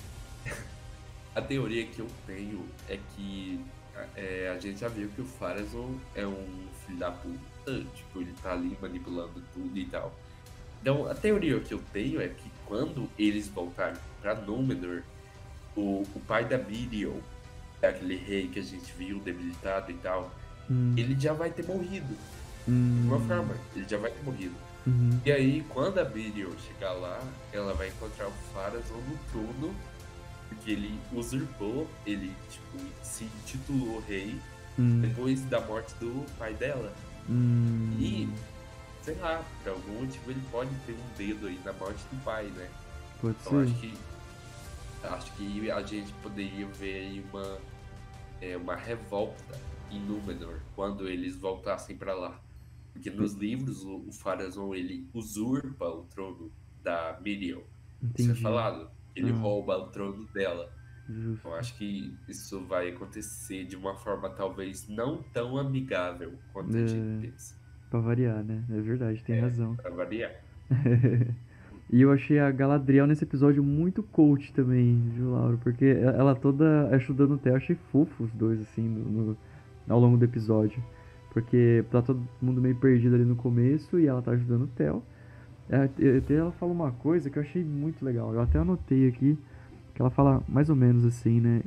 a teoria que eu tenho é que a gente já viu que o Pharazôn é um filho da puta, tipo, ele tá ali manipulando tudo e tal. Então, a teoria que eu tenho é que quando eles voltarem pra Númenor, o pai da Miriel, aquele rei que a gente viu debilitado e tal, Hum, ele já vai ter morrido. De alguma hum, forma, ele já vai ter morrido. uhum, E aí, quando a Miriel chegar lá, ela vai encontrar o Pharazôn no trono, porque ele usurpou, ele, tipo, se intitulou rei hum, depois da morte do pai dela. E, hum. sei lá, por algum motivo ele pode ter um dedo aí na morte do pai, né? Pode Então ser? acho que a gente poderia ver aí uma revolta em Númenor quando eles voltassem pra lá. Porque nos livros o Pharazôn ele usurpa o trono da Miriel. Isso é Entendi. falado. Ele Ah, rouba o trono dela. Eu justo. acho que isso vai acontecer de uma forma talvez não tão amigável quanto a gente É, pensa. pra variar, né? É verdade, tem razão. Pra variar. E eu achei a Galadriel nesse episódio muito coach também, viu, Lauro? Porque ela toda ajudando o Theo. Eu achei fofo os dois, assim, ao longo do episódio. Porque tá todo mundo meio perdido ali no começo e ela tá ajudando o Theo. Até ela fala uma coisa que eu achei muito legal. Eu até anotei aqui, que ela fala mais ou menos assim, né?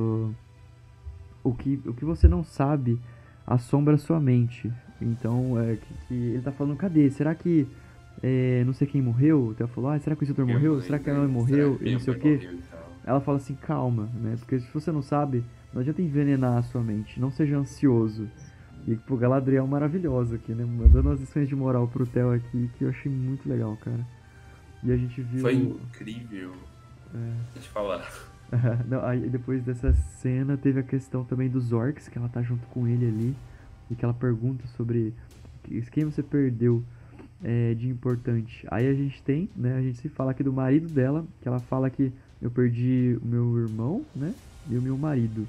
O que você não sabe assombra a sua mente. Então, que ele tá falando, cadê? Será que não sei quem morreu? O Theo falou, será que o Isildur Minha morreu? mãe, Será que a mãe né? Será morreu? que E não minha sei o mãe que. morreu e tal? Ela fala assim, calma, né? Porque se você não sabe, não adianta envenenar a sua mente. Não seja ansioso. E, pô, Galadriel maravilhosa aqui, né? Mandando as lições de moral pro Theo aqui, que eu achei muito legal, cara. E a gente Foi viu. incrível. Deixa eu falar. Não, aí depois dessa cena teve a questão também dos orcs, que ela tá junto com ele ali. E que ela pergunta sobre quem você perdeu de importante. Aí a gente tem, né? A gente se fala aqui do marido dela, que ela fala que eu perdi o meu irmão, né? E o meu marido.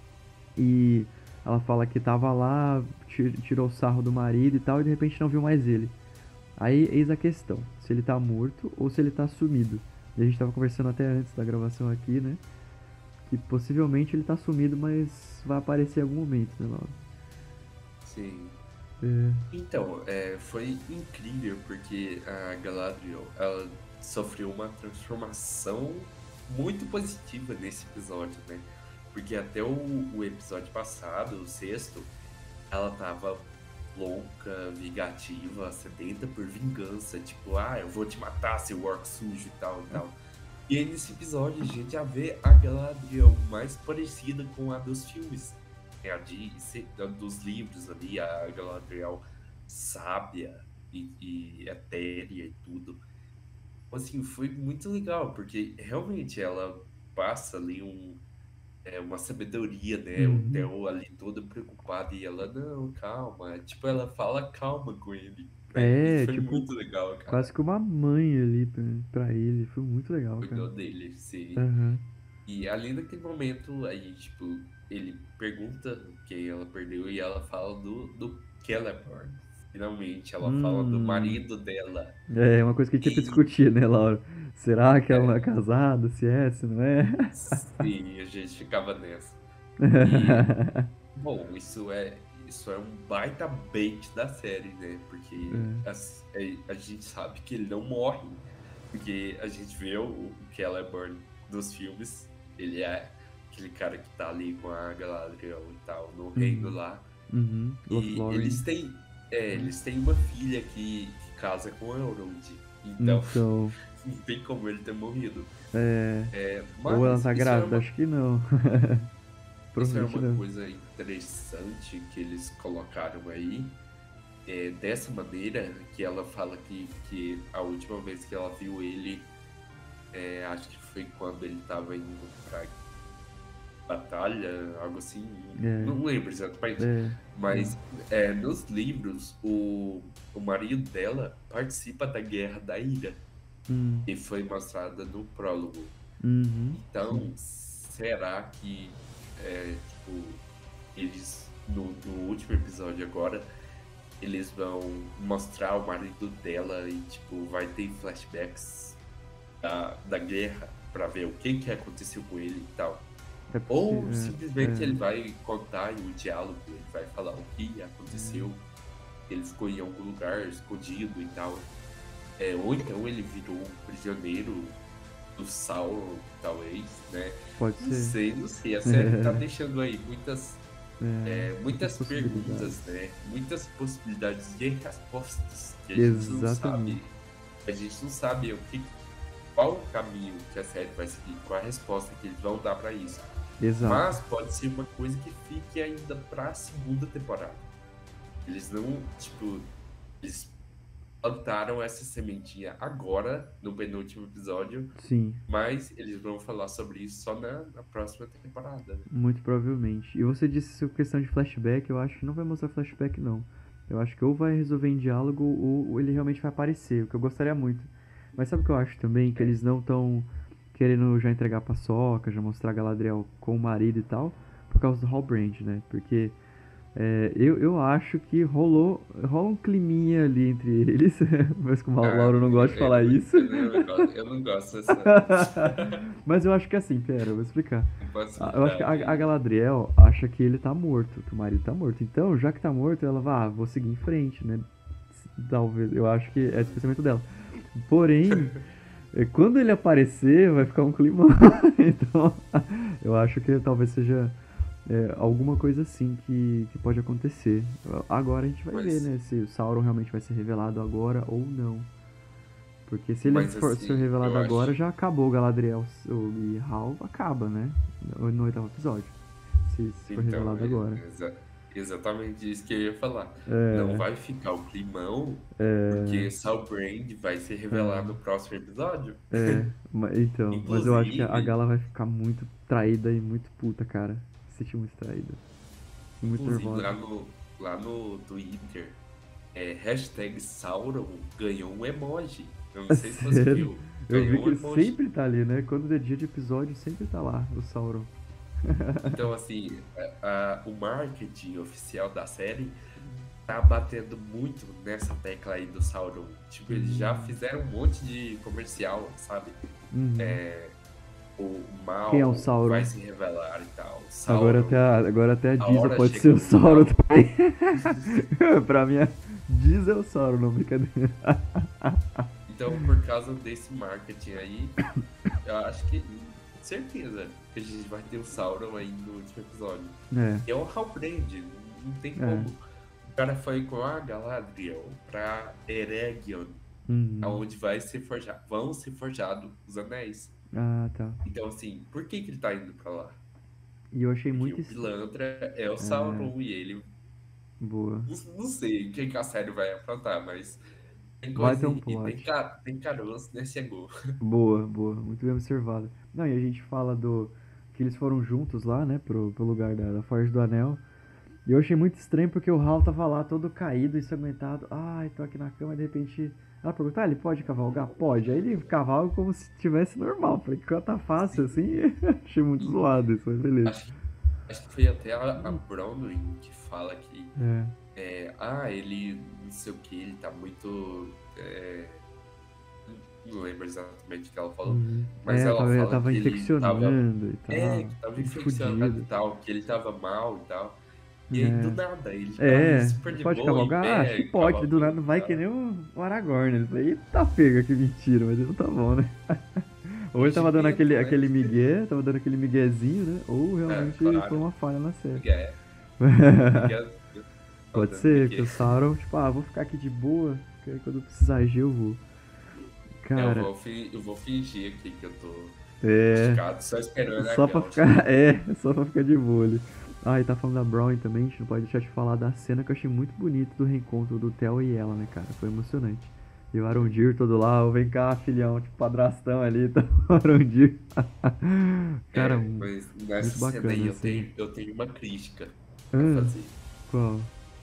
E ela fala que tava lá, tirou sarro do marido e tal, e de repente não viu mais ele. Aí eis a questão, se ele tá morto ou se ele tá sumido. E a gente tava conversando até antes da gravação aqui, né? Que possivelmente ele tá sumido, mas vai aparecer em algum momento, né, Laura? Sim. É. Então, foi incrível porque a Galadriel, ela sofreu uma transformação muito positiva nesse episódio, né? Porque até o episódio passado, o sexto, ela tava louca, vingativa, sedenta por vingança, tipo, eu vou te matar, seu orc sujo e tal e tal. E aí nesse episódio a gente já vê a Galadriel mais parecida com a dos filmes. É dos livros ali, a Galadriel sábia e etérea e tudo. Assim, foi muito legal, porque realmente ela passa ali uma sabedoria, né? O Uhum. Theo ali todo preocupado e ela, não, calma. Tipo, ela fala calma com ele, né? E É, foi tipo, muito legal, quase cara. que uma mãe ali pra ele. Foi muito legal, cara. Cuidou dele, sim. Aham. E ali naquele momento, aí, tipo, ele pergunta quem ela perdeu e ela fala do Celeborn. Finalmente, ela fala do Hum. marido dela. É uma coisa que a gente tinha que E, discutir, né, Laura? Será que ela não é é, casada? Se é, se não é? sim, a gente ficava nessa. E, bom, isso é um baita bait da série, né? Porque a gente sabe que ele não morre. Porque a gente vê o Celeborn dos filmes, ele é aquele cara que tá ali com a Galadriel e tal, no reino Uhum. lá. Uhum. E Lothlórien. eles têm uma filha que casa com Elrond. Então, Então, não tem como ele ter morrido. é. Ou ela Mas tá grávida? Acho que não. isso é Provavelmente uma não. coisa interessante que eles colocaram aí. Dessa maneira que ela fala que a última vez que ela viu ele, acho que foi quando ele tava indo pra batalha, algo assim. É, Não lembro exatamente. é, é. Mas nos livros, o marido dela participa da Guerra da Ira, Hum, que foi mostrada no prólogo. uhum, sim. Então, será que, tipo, eles, no último episódio agora, eles vão mostrar o marido dela e, tipo, vai ter flashbacks da guerra pra ver o que que aconteceu com ele e tal. É Ou possível. simplesmente ele vai contar em um diálogo, ele vai falar o que aconteceu, É, ele ficou em algum lugar escondido e tal. Ou então ele virou um prisioneiro do Sauron, talvez, né? pode ser. Não sei. A série tá deixando aí Muitas muitas possibilidades. perguntas, né? Muitas possibilidades de respostas que a gente não Exatamente. sabe. A gente não sabe qual o caminho que a série vai seguir, qual a resposta que eles vão dar pra isso. Exato. Mas pode ser uma coisa que fique ainda pra segunda temporada. Eles não, tipo, eles plantaram essa sementinha agora, no penúltimo episódio, Sim, mas eles vão falar sobre isso só na próxima temporada, né? muito provavelmente. E você disse sobre questão de flashback, eu acho que não vai mostrar flashback, não. Eu acho que ou vai resolver em diálogo ou ele realmente vai aparecer, o que eu gostaria muito. Mas sabe o que eu acho também? Que É. eles não estão querendo já entregar a paçoca, já mostrar Galadriel com o marido e tal, por causa do Halbrand, né? Porque eu acho que rola um climinha ali entre eles, mas como o Ah, Lauro não gosta de falar isso. eu não gosto dessa. Mas eu acho que é assim, pera, eu vou explicar. Eu acho que Possibilidade a aí. Galadriel acha que ele tá morto, que o marido tá morto. Então, já que tá morto, ela vai, vou seguir em frente, né? Talvez, eu acho que é esse o pensamento dela. Porém, quando ele aparecer, vai ficar um climão. Então, eu acho que talvez seja alguma coisa assim que pode acontecer. Agora a gente vai ver, Mas, né? Se o Sauron realmente vai ser revelado agora ou não. Porque se ele mas for ser assim, revelado eu agora, acho. já acabou Galadriel e Hal, acaba, né? No oitavo episódio. Se for Então, revelado agora. exatamente isso que eu ia falar. Não É, vai ficar o climão, é, porque Salbrand vai ser revelado no próximo episódio. então, mas eu acho que a Inclusive, Gala vai ficar muito traída e muito puta, cara. Se sentir muito traída. E muito inclusive nervosa. lá no Twitter, hashtag Sauron ganhou um emoji. Eu não sei se você Sério. viu. Eu vi Ganhou que um ele emoji. sempre tá ali, né? Quando é dia de episódio, sempre tá lá, o Sauron. Então, assim, o marketing oficial da série tá batendo muito nessa tecla aí do Sauron. Tipo, eles já Hum, fizeram um monte de comercial, sabe? uhum. É, o Quem é o mal vai Sauron? se revelar e tal. Agora Sauron, até agora até a a Diesel hora pode ser o chegou e Sauron tal. também. Pra mim, a Diesel é o Sauron, não, brincadeira. Então, por causa desse marketing aí, eu acho que, certeza, que a gente vai ter o Sauron aí no último episódio. É, E é o Halbrand, não tem é. como. O cara foi com a Galadriel pra Eregion, Uhum. aonde vão ser forjados os anéis. Ah, tá. Então, assim, por que que ele tá indo pra lá? E eu achei Porque muito. o pilantra é o É, Sauron e ele. boa. Não sei o que que a série vai aprontar, mas tem Vai coisa ter um e plot. tem caroço nesse angu. Boa, boa. Muito bem observado. Não, e a gente fala do. Que eles foram juntos lá, né? Pro lugar da Forja do Anel. E eu achei muito estranho porque o Hal tava lá todo caído, ensanguentado. Ai, tô aqui na cama e de repente. Ela perguntou: ele pode cavalgar? Pode. Aí ele cavalga como se tivesse normal. Falei, que tá fácil Sim, assim. Achei muito sim. zoado isso, mas beleza. Acho, acho que foi até a Bronwyn que fala que É. ele não sei o que, ele tá muito. Não lembro exatamente o que ela falou, Uhum. mas ela fala Tava que ele tava. infeccionando e tal. Que tava Muito infeccionado e fodido. tal, que ele tava mal e tal. E aí, do nada, ele tá ali É. super de Pode boa, em cavalgar? Ah, acho que pé, pode. Do nada cavalgando e vai que tal. nem o Aragorn. Ele falou, eita pega, que mentira, mas ele não tá bom, né? Ou ele tava dando Fingimento, né? aquele migué, tava dando aquele miguezinho, né? Ou realmente foi Claro. uma falha na série. Miguel, Miguel, tá Pode dando ser que Miguel. o Sauron, tipo, vou ficar aqui de boa, que aí quando eu precisar agir eu vou. Cara, Eu vou fingir aqui que eu tô é. esticado, só esperando a Só pra Gal ficar. chegar. Só pra ficar de boa ali. Ah, e tá falando da Brown também, a gente não pode deixar de falar da cena que eu achei muito bonita do reencontro do Theo e ela, né, cara? Foi emocionante. E o Arondir todo lá, ô, vem cá, filhão, tipo, padrastão ali, tá o Arondir. Cara, Mas nessa muito cena bacana, aí assim. eu tenho uma crítica a Ah, fazer. qual?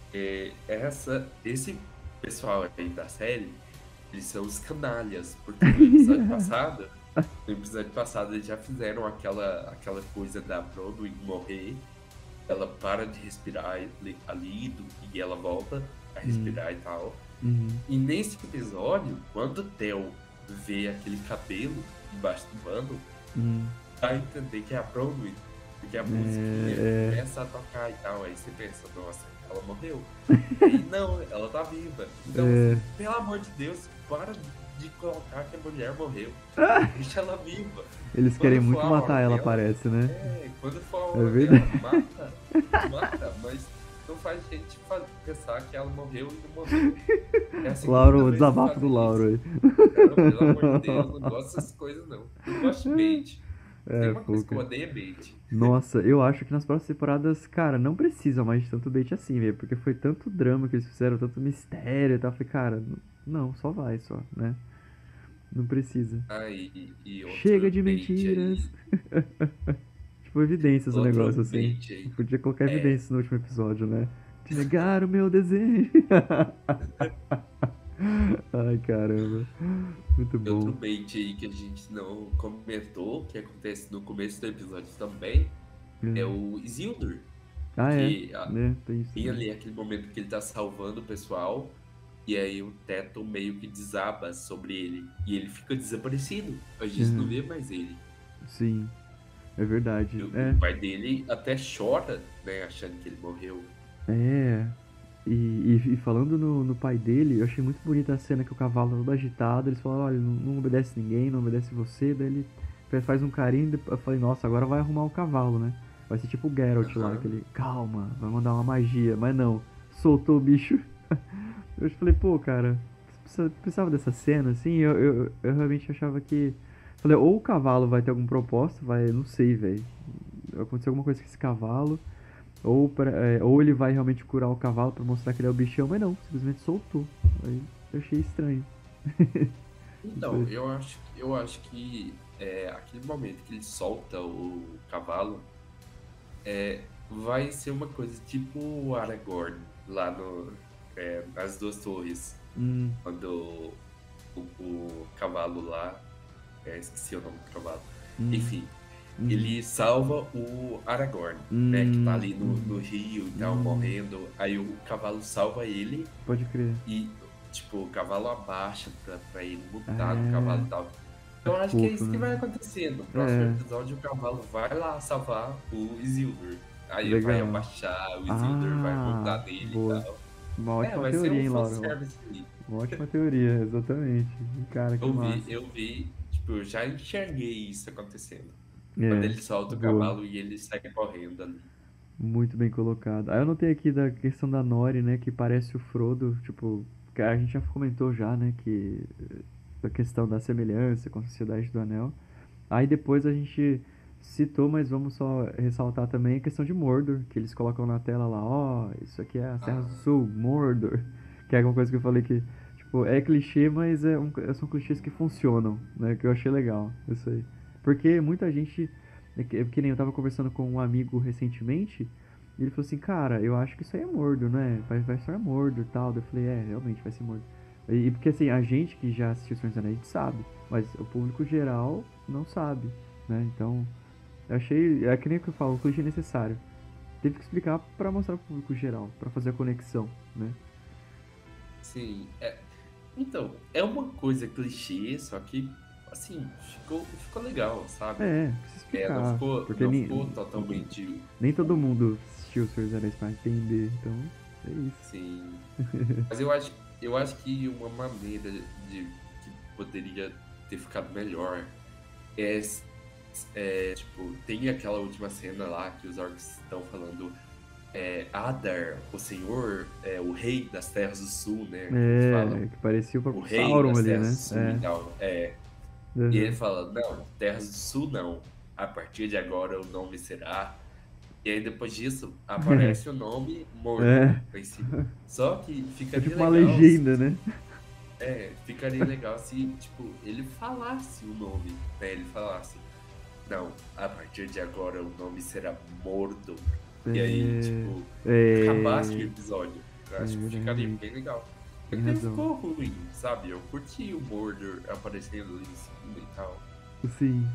Esse pessoal aí da série, eles são os canalhas, porque no episódio passado eles já fizeram aquela coisa da Bronwyn morrer, ela para de respirar e ela volta a Hum, respirar e tal. uhum, E nesse episódio, quando o Theo vê aquele cabelo embaixo do pano, hum. dá a entender que é a Bronwyn, porque a musiquinha É, começa a tocar e tal. Aí você pensa, nossa, ela morreu. Aí não, ela tá viva. Então, é. assim, pelo amor de Deus, para de colocar que a mulher morreu. Deixa ela viva. Eles querem Quando for muito a hora matar ela, dela, parece, né? quando for a É hora verdade. dela, mata, mas não faz gente pensar que ela morreu e não morreu. É a Lauro, segunda o vez que desabafo do fazem Lauro isso. aí. Não, pelo amor de Deus, não gosto dessas coisas, não. Não gosto de bait. Tem É, uma pô, coisa que eu cara. odeio é bait. Nossa, eu acho que nas próximas temporadas, cara, não precisam mais de tanto bait assim, velho. Porque foi tanto drama que eles fizeram, tanto mistério e tal. Eu falei, cara, não, só vai, só, né? Não precisa. Ah, e Chega outro de bait mentiras. aí. Tipo, evidências o Outro negócio, assim. bait aí. Podia colocar É. evidências no último episódio, né? Te negaram o meu desejo. Ai, caramba. Muito Outro bom. bait aí que a gente não comentou, que acontece no começo do episódio também, é É. o Isildur. Ah, é. Porque É, tem isso tem também. ali aquele momento que ele tá salvando o pessoal, e aí o teto meio que desaba sobre ele. E ele fica desaparecido. A gente não É, vê mais ele. sim, é E verdade. o pai dele até chora, né, achando que ele morreu. É. E falando no pai dele, eu achei muito bonita a cena que o cavalo tá todo agitado. Eles falaram: olha, não obedece ninguém, não obedece você. Daí ele faz um carinho. Eu falei: nossa, agora vai arrumar um cavalo, né? Vai ser tipo o Geralt lá, Aham. aquele, calma, vai mandar uma magia. Mas não, soltou o bicho. Eu falei: pô, cara, precisava dessa cena, assim. Eu realmente achava que. Falei: ou o cavalo vai ter algum propósito, vai, não sei, velho. Aconteceu alguma coisa com esse cavalo. Ou ele vai realmente curar o cavalo pra mostrar que ele é o bichão, mas não, simplesmente soltou. Aí eu achei estranho. Não Então, sei. eu acho que aquele momento que ele solta o cavalo vai ser uma coisa tipo o Aragorn lá nas Duas Torres, Hum, quando o cavalo lá, esqueci o nome do cavalo, hum, enfim, uhum, ele salva o Aragorn, né, que tá ali no uhum, rio e tal, hum, morrendo, aí o cavalo salva ele pode crer. e, tipo, o cavalo abaixa pra ele montar no É, cavalo e tal. é Eu acho que é fofo, isso que né? vai acontecer. No próximo É, episódio, o cavalo vai lá salvar o Isildur. Aí ele vai legal. abaixar, o Isildur vai Ah, montar nele e boa. tal. Uma ótima Vai ser teoria, um hein, Laura? fanservice ali. Uma ótima teoria, exatamente. Cara, que massa. Eu vi, tipo, eu já enxerguei isso acontecendo. Quando É, ele solta o boa. cavalo e ele sai correndo ali. Muito bem colocado. Aí eu notei aqui da questão da Nori, né, que parece o Frodo, tipo, que a gente já comentou já, né, que a questão da semelhança com a Sociedade do Anel. Aí depois a gente citou, mas vamos só ressaltar também a questão de Mordor, que eles colocam na tela lá, ó, isso aqui é as Terras do Ah, Sul, Mordor, que é alguma coisa que eu falei que, tipo, é clichê, mas são clichês que funcionam, né, que eu achei legal, isso aí. Porque muita gente, que nem eu tava conversando com um amigo recentemente, e ele falou assim, cara, eu acho que isso aí é Mordor, né, vai ser Mordor e tal. Daí eu falei, realmente vai ser Mordor. E porque assim, a gente que já assistiu Senhor dos Anéis, a gente sabe, mas o público geral não sabe, né? Então, eu achei, é que nem o que eu falo, o clichê necessário. Teve que explicar pra mostrar pro público geral, pra fazer a conexão, né? sim. Então, é uma coisa clichê, só que, assim, ficou legal, sabe? Precisa Não explicar, ficou, porque não ficou totalmente nem todo mundo assistiu Senhor dos Anéis pra entender, então é isso. assim. Mas eu acho que uma maneira que poderia ter ficado melhor é, tipo, tem aquela última cena lá que os orcs estão falando Adar, o senhor, o rei das terras do sul, né? Que eles falam, Que parecia o o próprio rei Sauron das ali, terras do né? sul e tal. E ele Uhum. fala, não, terras do sul não. A partir de agora o nome será. E aí depois disso aparece o nome Mordor É, lá em cima. Só que é ficaria tipo uma legal legenda, né? Ficaria legal se, tipo, ele falasse o nome, né? Ele falasse, não, a partir de agora o nome será Mordor. E aí, É, tipo, acabasse o é, episódio. Eu é acho que verdade, ficaria realmente. bem legal. Tem Porque razão. ficou ruim, sabe? Eu curti o Mordor aparecendo ali em cima e tal. Sim,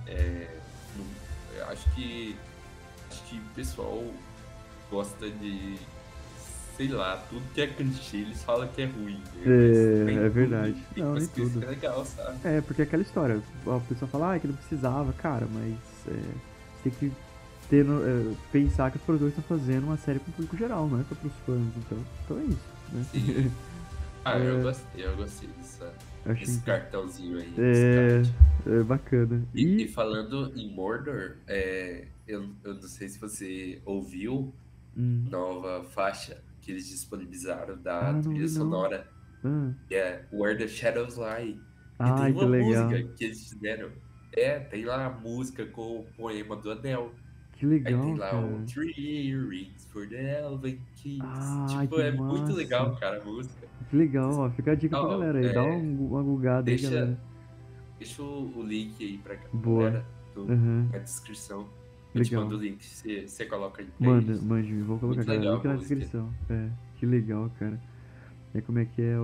Eu acho que o pessoal gosta de, sei lá, tudo que é clichê eles falam que é ruim, né? Mas nem é tudo verdade. tem Não, nem consequência que tudo. é legal, sabe? É, porque é aquela história. A pessoa fala, que não precisava, cara, mas você tem que pensar que os produtores estão fazendo uma série pro público geral, não é só pros fãs, então é isso, né? Sim. Ah, É, eu gostei eu achei desse cartãozinho aí, desse é, card. é bacana. E E. falando em Mordor, eu não sei se você ouviu Hum, nova faixa que eles disponibilizaram da não trilha vi não. sonora, Ah, que é Where the Shadows Lie. E tem que uma música legal. que eles fizeram. Tem lá a música com o poema do Anel. Que Aí tem legal, lá o cara. Three Earrings for the Elven Kings. Que Tipo, é muito massa. legal, cara, a música. Que legal, ó. Fica a dica pra Ó, galera aí. Dá uma gugada aí, galera. deixa, deixa o link aí pra Boa. galera Aham. na descrição. Eu te mando Legal. o link, você coloca aí pra Manda, eles. mande, vou colocar, Muito galera. legal Link a na música. descrição. Que legal, cara. É como é que é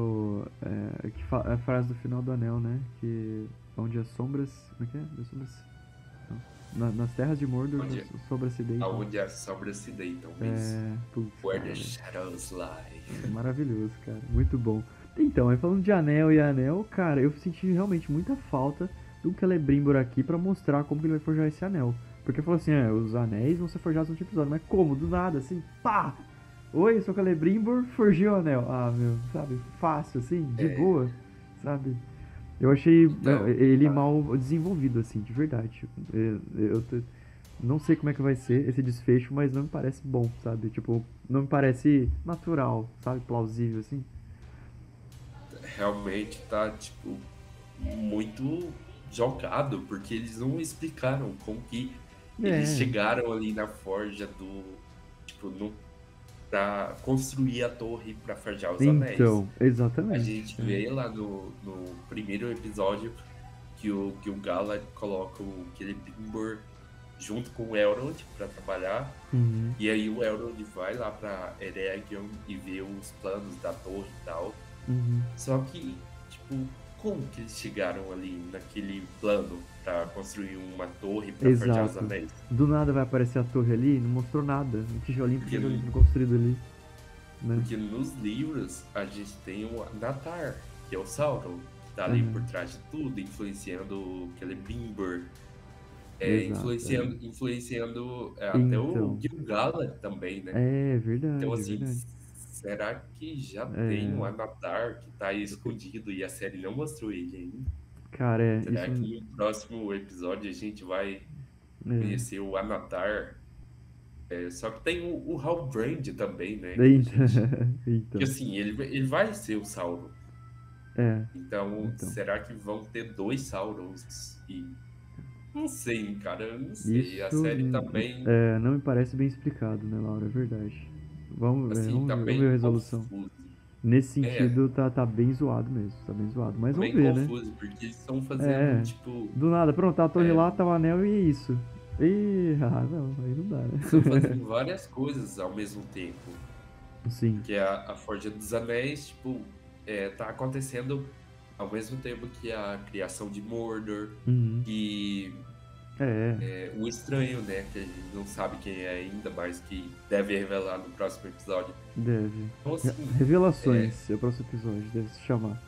a frase do final do anel, né? Que onde as sombras. Como é que é? As sombras. Não. Nas terras de Mordor, Onde, as sombras se deitam. aonde as sombras se deitam, é isso. Putz, Where the cara. shadows lie. Maravilhoso, cara. Muito bom. Então, aí falando de anel e anel, cara, eu senti realmente muita falta do Celebrimbor aqui pra mostrar como que ele vai forjar esse anel. Porque falou assim, os anéis vão ser forjados no último episódio, mas como? Do nada, assim, pá! Oi, eu sou Celebrimbor, forjei o anel. Meu, sabe? Fácil, assim, de É, boa, sabe? Eu achei então, ele mal desenvolvido, assim, de verdade. Não sei como é que vai ser esse desfecho, mas não me parece bom, sabe? Tipo, não me parece natural, sabe? Plausível, assim. realmente tá, tipo, muito jogado, porque eles não explicaram como que eles É, chegaram ali na forja do, tipo, no, pra construir a torre pra forjar os anéis. então, A exatamente. gente vê lá no primeiro episódio que o Gala coloca o Celebrimbor junto com o Elrond pra trabalhar. Uhum. E aí o Elrond vai lá pra Eregion e vê os planos da torre e tal. Uhum. Só que, tipo, como que eles chegaram ali naquele plano pra construir uma torre pra forjar os Exato. anéis? Do nada vai aparecer a torre ali, não mostrou nada. Um tijolinho por Porque, tijolinho sendo construído ali, né? porque nos livros a gente tem o Nathar, que é o Sauron, que tá ali por Aham. trás de tudo, influenciando o Celebrimbor, Exato, influenciando até o Então, Gil-galad também, né? Então, verdade, é assim, verdade. será que já tem um É, Anatar que tá aí escondido e a série não mostrou ele ainda? cara, Será isso. que no próximo episódio a gente vai É, conhecer o Anatar? Só que tem o Halbrand também, né? Que a então, gente. Que então, assim, ele vai ser o Sauron. é, Então, então. será que vão ter dois Saurons? E não sei, cara, eu não sei. A Isso série tá bem, não me parece bem explicado, né, Laura? É verdade. assim, tá Vamos ver a bem resolução. confuso. Nesse É, sentido, tá bem zoado mesmo. Tá bem zoado. Mas tá vamos bem ver, né? confuso, porque eles estão fazendo, É. tipo. Do nada, pronto, tá a torre é, lá, tá o anel e é isso. Não, aí não dá, Estão né? fazendo várias coisas ao mesmo tempo. Sim. Porque a Forja dos Anéis, tipo, tá acontecendo ao mesmo tempo que a criação de Mordor, Uhum. e É, o estranho, né? Que a gente não sabe quem é ainda, mas que deve revelar no próximo episódio. deve. Então, assim, Revelações, é o próximo episódio, deve se chamar.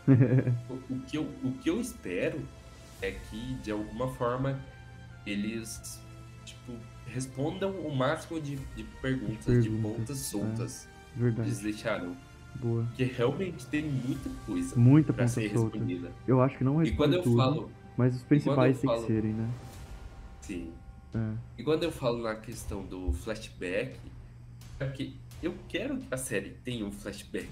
o que eu espero é que, de alguma forma, eles, tipo, respondam o máximo de perguntas, de Perguntas. pontas soltas que eles Verdade. deixaram. Boa. Porque realmente tem muita coisa Muita para ponta ser solta. respondida. Eu acho que não E quando responde eu tudo, falo, mas os e quando eu principais tem que falo, serem, né? sim. É. E quando eu falo na questão do flashback, é que eu quero que a série tenha um flashback.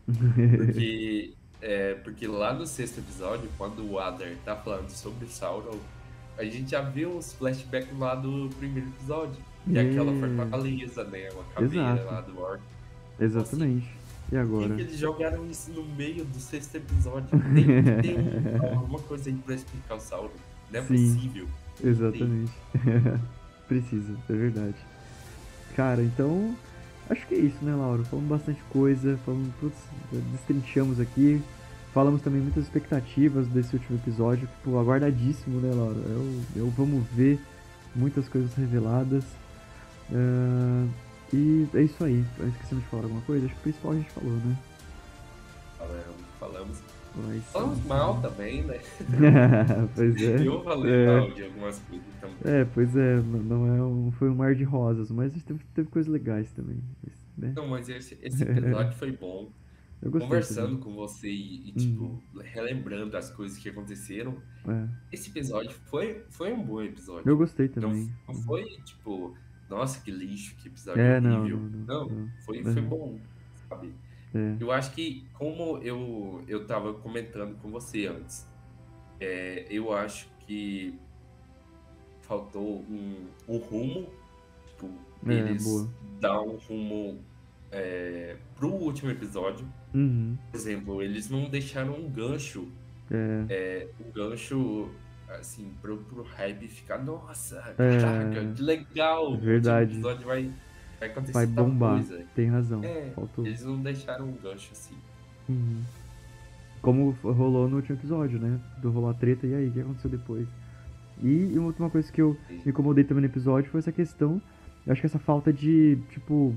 Porque lá no sexto episódio, quando o Adar tá falando sobre Sauron, a gente já viu os flashbacks lá do primeiro episódio. Que é aquela É, fortaleza, né? Uma caveira exato, lá do Orc. Então, assim, exatamente. E Por que agora? que eles jogaram isso no meio do sexto episódio? Tem que ter alguma coisa aí pra explicar o Sauron. Não é Sim, possível. Não tem. exatamente. Precisa, é verdade. Cara, então, acho que é isso, né, Laura? Falamos bastante coisa, falamos, putz, destrinchamos aqui. Falamos também muitas expectativas desse último episódio, tipo, aguardadíssimo, né, Laura? Eu vamos ver muitas coisas reveladas. Ah, e é isso aí. Esquecemos de falar alguma coisa? Acho que o principal a gente falou, né? Falamos. Mas, Falamos mal também, né? pois é. Eu falei mal de algumas coisas também. Pois é, não é foi um mar de rosas, mas teve coisas legais também, né? Não, mas esse episódio foi bom. Eu gostei também. Conversando com você Uhum, tipo, relembrando as coisas que aconteceram. é. Esse episódio foi um bom Eu episódio. gostei Não, também. não Uhum. foi tipo, nossa, que lixo, que episódio Não, horrível. não, não, Não, não. foi Uhum, bom, sabe? é. Eu acho que, como eu tava comentando com você antes, eu acho que faltou um rumo, tipo, Boa. eles dão um rumo pro último episódio. Uhum, Por exemplo, eles não deixaram é. um gancho assim, pro hype ficar, nossa, caraca, É. que legal, no último Verdade. episódio vai Vai acontecer tal bombar. coisa. Tem razão. É, Faltou. eles não deixaram um gancho assim. Uhum. Como rolou no último episódio, né? Do rolar treta, e aí, o que aconteceu depois? E uma última coisa que eu me incomodei também no episódio foi essa questão. Eu acho que essa falta de, tipo,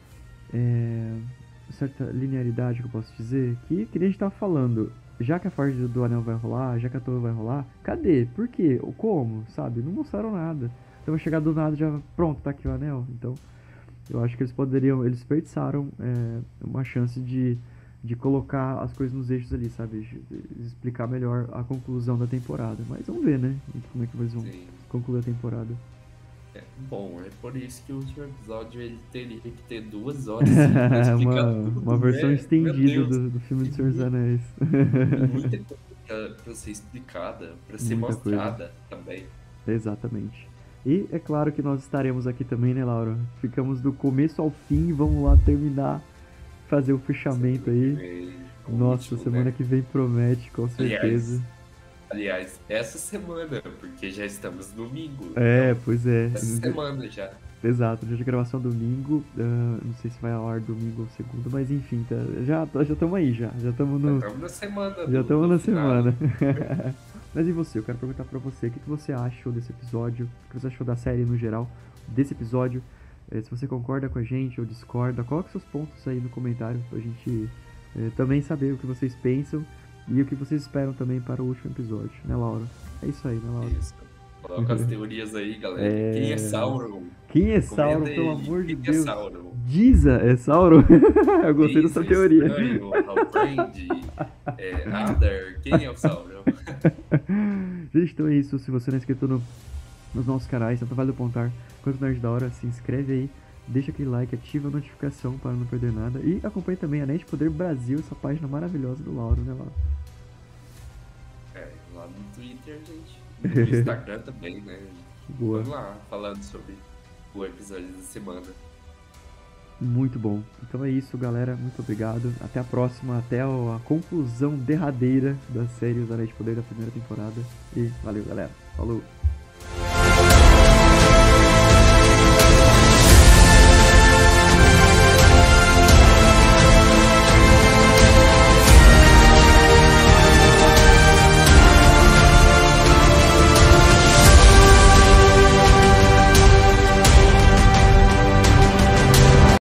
certa linearidade que eu posso dizer, que nem a gente tava falando, já que a parte do anel vai rolar, já que a torre vai rolar, cadê? Por quê? Como? Sabe? Não mostraram nada. Então vai chegar do nada já, pronto, tá aqui o anel. Então eu acho que eles desperdiçaram uma chance de colocar as coisas nos eixos ali, sabe? De explicar melhor a conclusão da temporada. Mas vamos ver, né? Como é que eles vão Sim. concluir a temporada. Bom, é por isso que o último episódio ele teria que ter 2 horas assim, pra explicar uma tudo, versão né? Meu estendida Deus, do filme do tem, Senhor dos Anéis. tem muita coisa pra ser explicada, pra ser Muita coisa. mostrada também. Exatamente. E é claro que nós estaremos aqui também, né, Laura? Ficamos do começo ao fim, vamos lá terminar, fazer o fechamento Semana que aí. vem, o Nossa, último, semana né? que vem promete, com certeza. Aliás, essa semana, porque já estamos no domingo. Pois é. Essa semana já. Exato, dia de gravação domingo. Não sei se vai ao ar domingo ou segunda, mas enfim, já estamos aí já. Já estamos no. Estamos na semana Já estamos na final. semana. Mas e você? Eu quero perguntar pra você, o que você achou desse episódio? O que você achou da série no geral, desse episódio? Se você concorda com a gente ou discorda, coloque seus pontos aí no comentário pra gente também saber o que vocês pensam e o que vocês esperam também para o último episódio, né, Laura? É isso aí, né, Laura? Isso. Coloca as teorias aí, galera. Quem é Sauron? Quem é Comenta Sauron, aí. pelo amor de Quem Deus? é Sauron? Giza é Sauron? Eu gostei Giza, dessa teoria. Estranho, Halbrand, Adar. Quem é o Sauron? Gente, então é isso. Se você não é inscrito nos nossos canais, tanto Vale do Pontar quanto Nerd da Hora, se inscreve aí, deixa aquele like, ativa a notificação para não perder nada. E acompanhe também a Net Poder Brasil, essa página maravilhosa do Lauro, né, Lauro? Lá no Twitter, gente. No Instagram também, né? Boa. Vamos lá, falando sobre o episódio da semana. Muito bom. Então é isso, galera. Muito obrigado. Até a próxima. Até a conclusão derradeira da série Os Anéis de Poder da primeira temporada. E valeu, galera. Falou.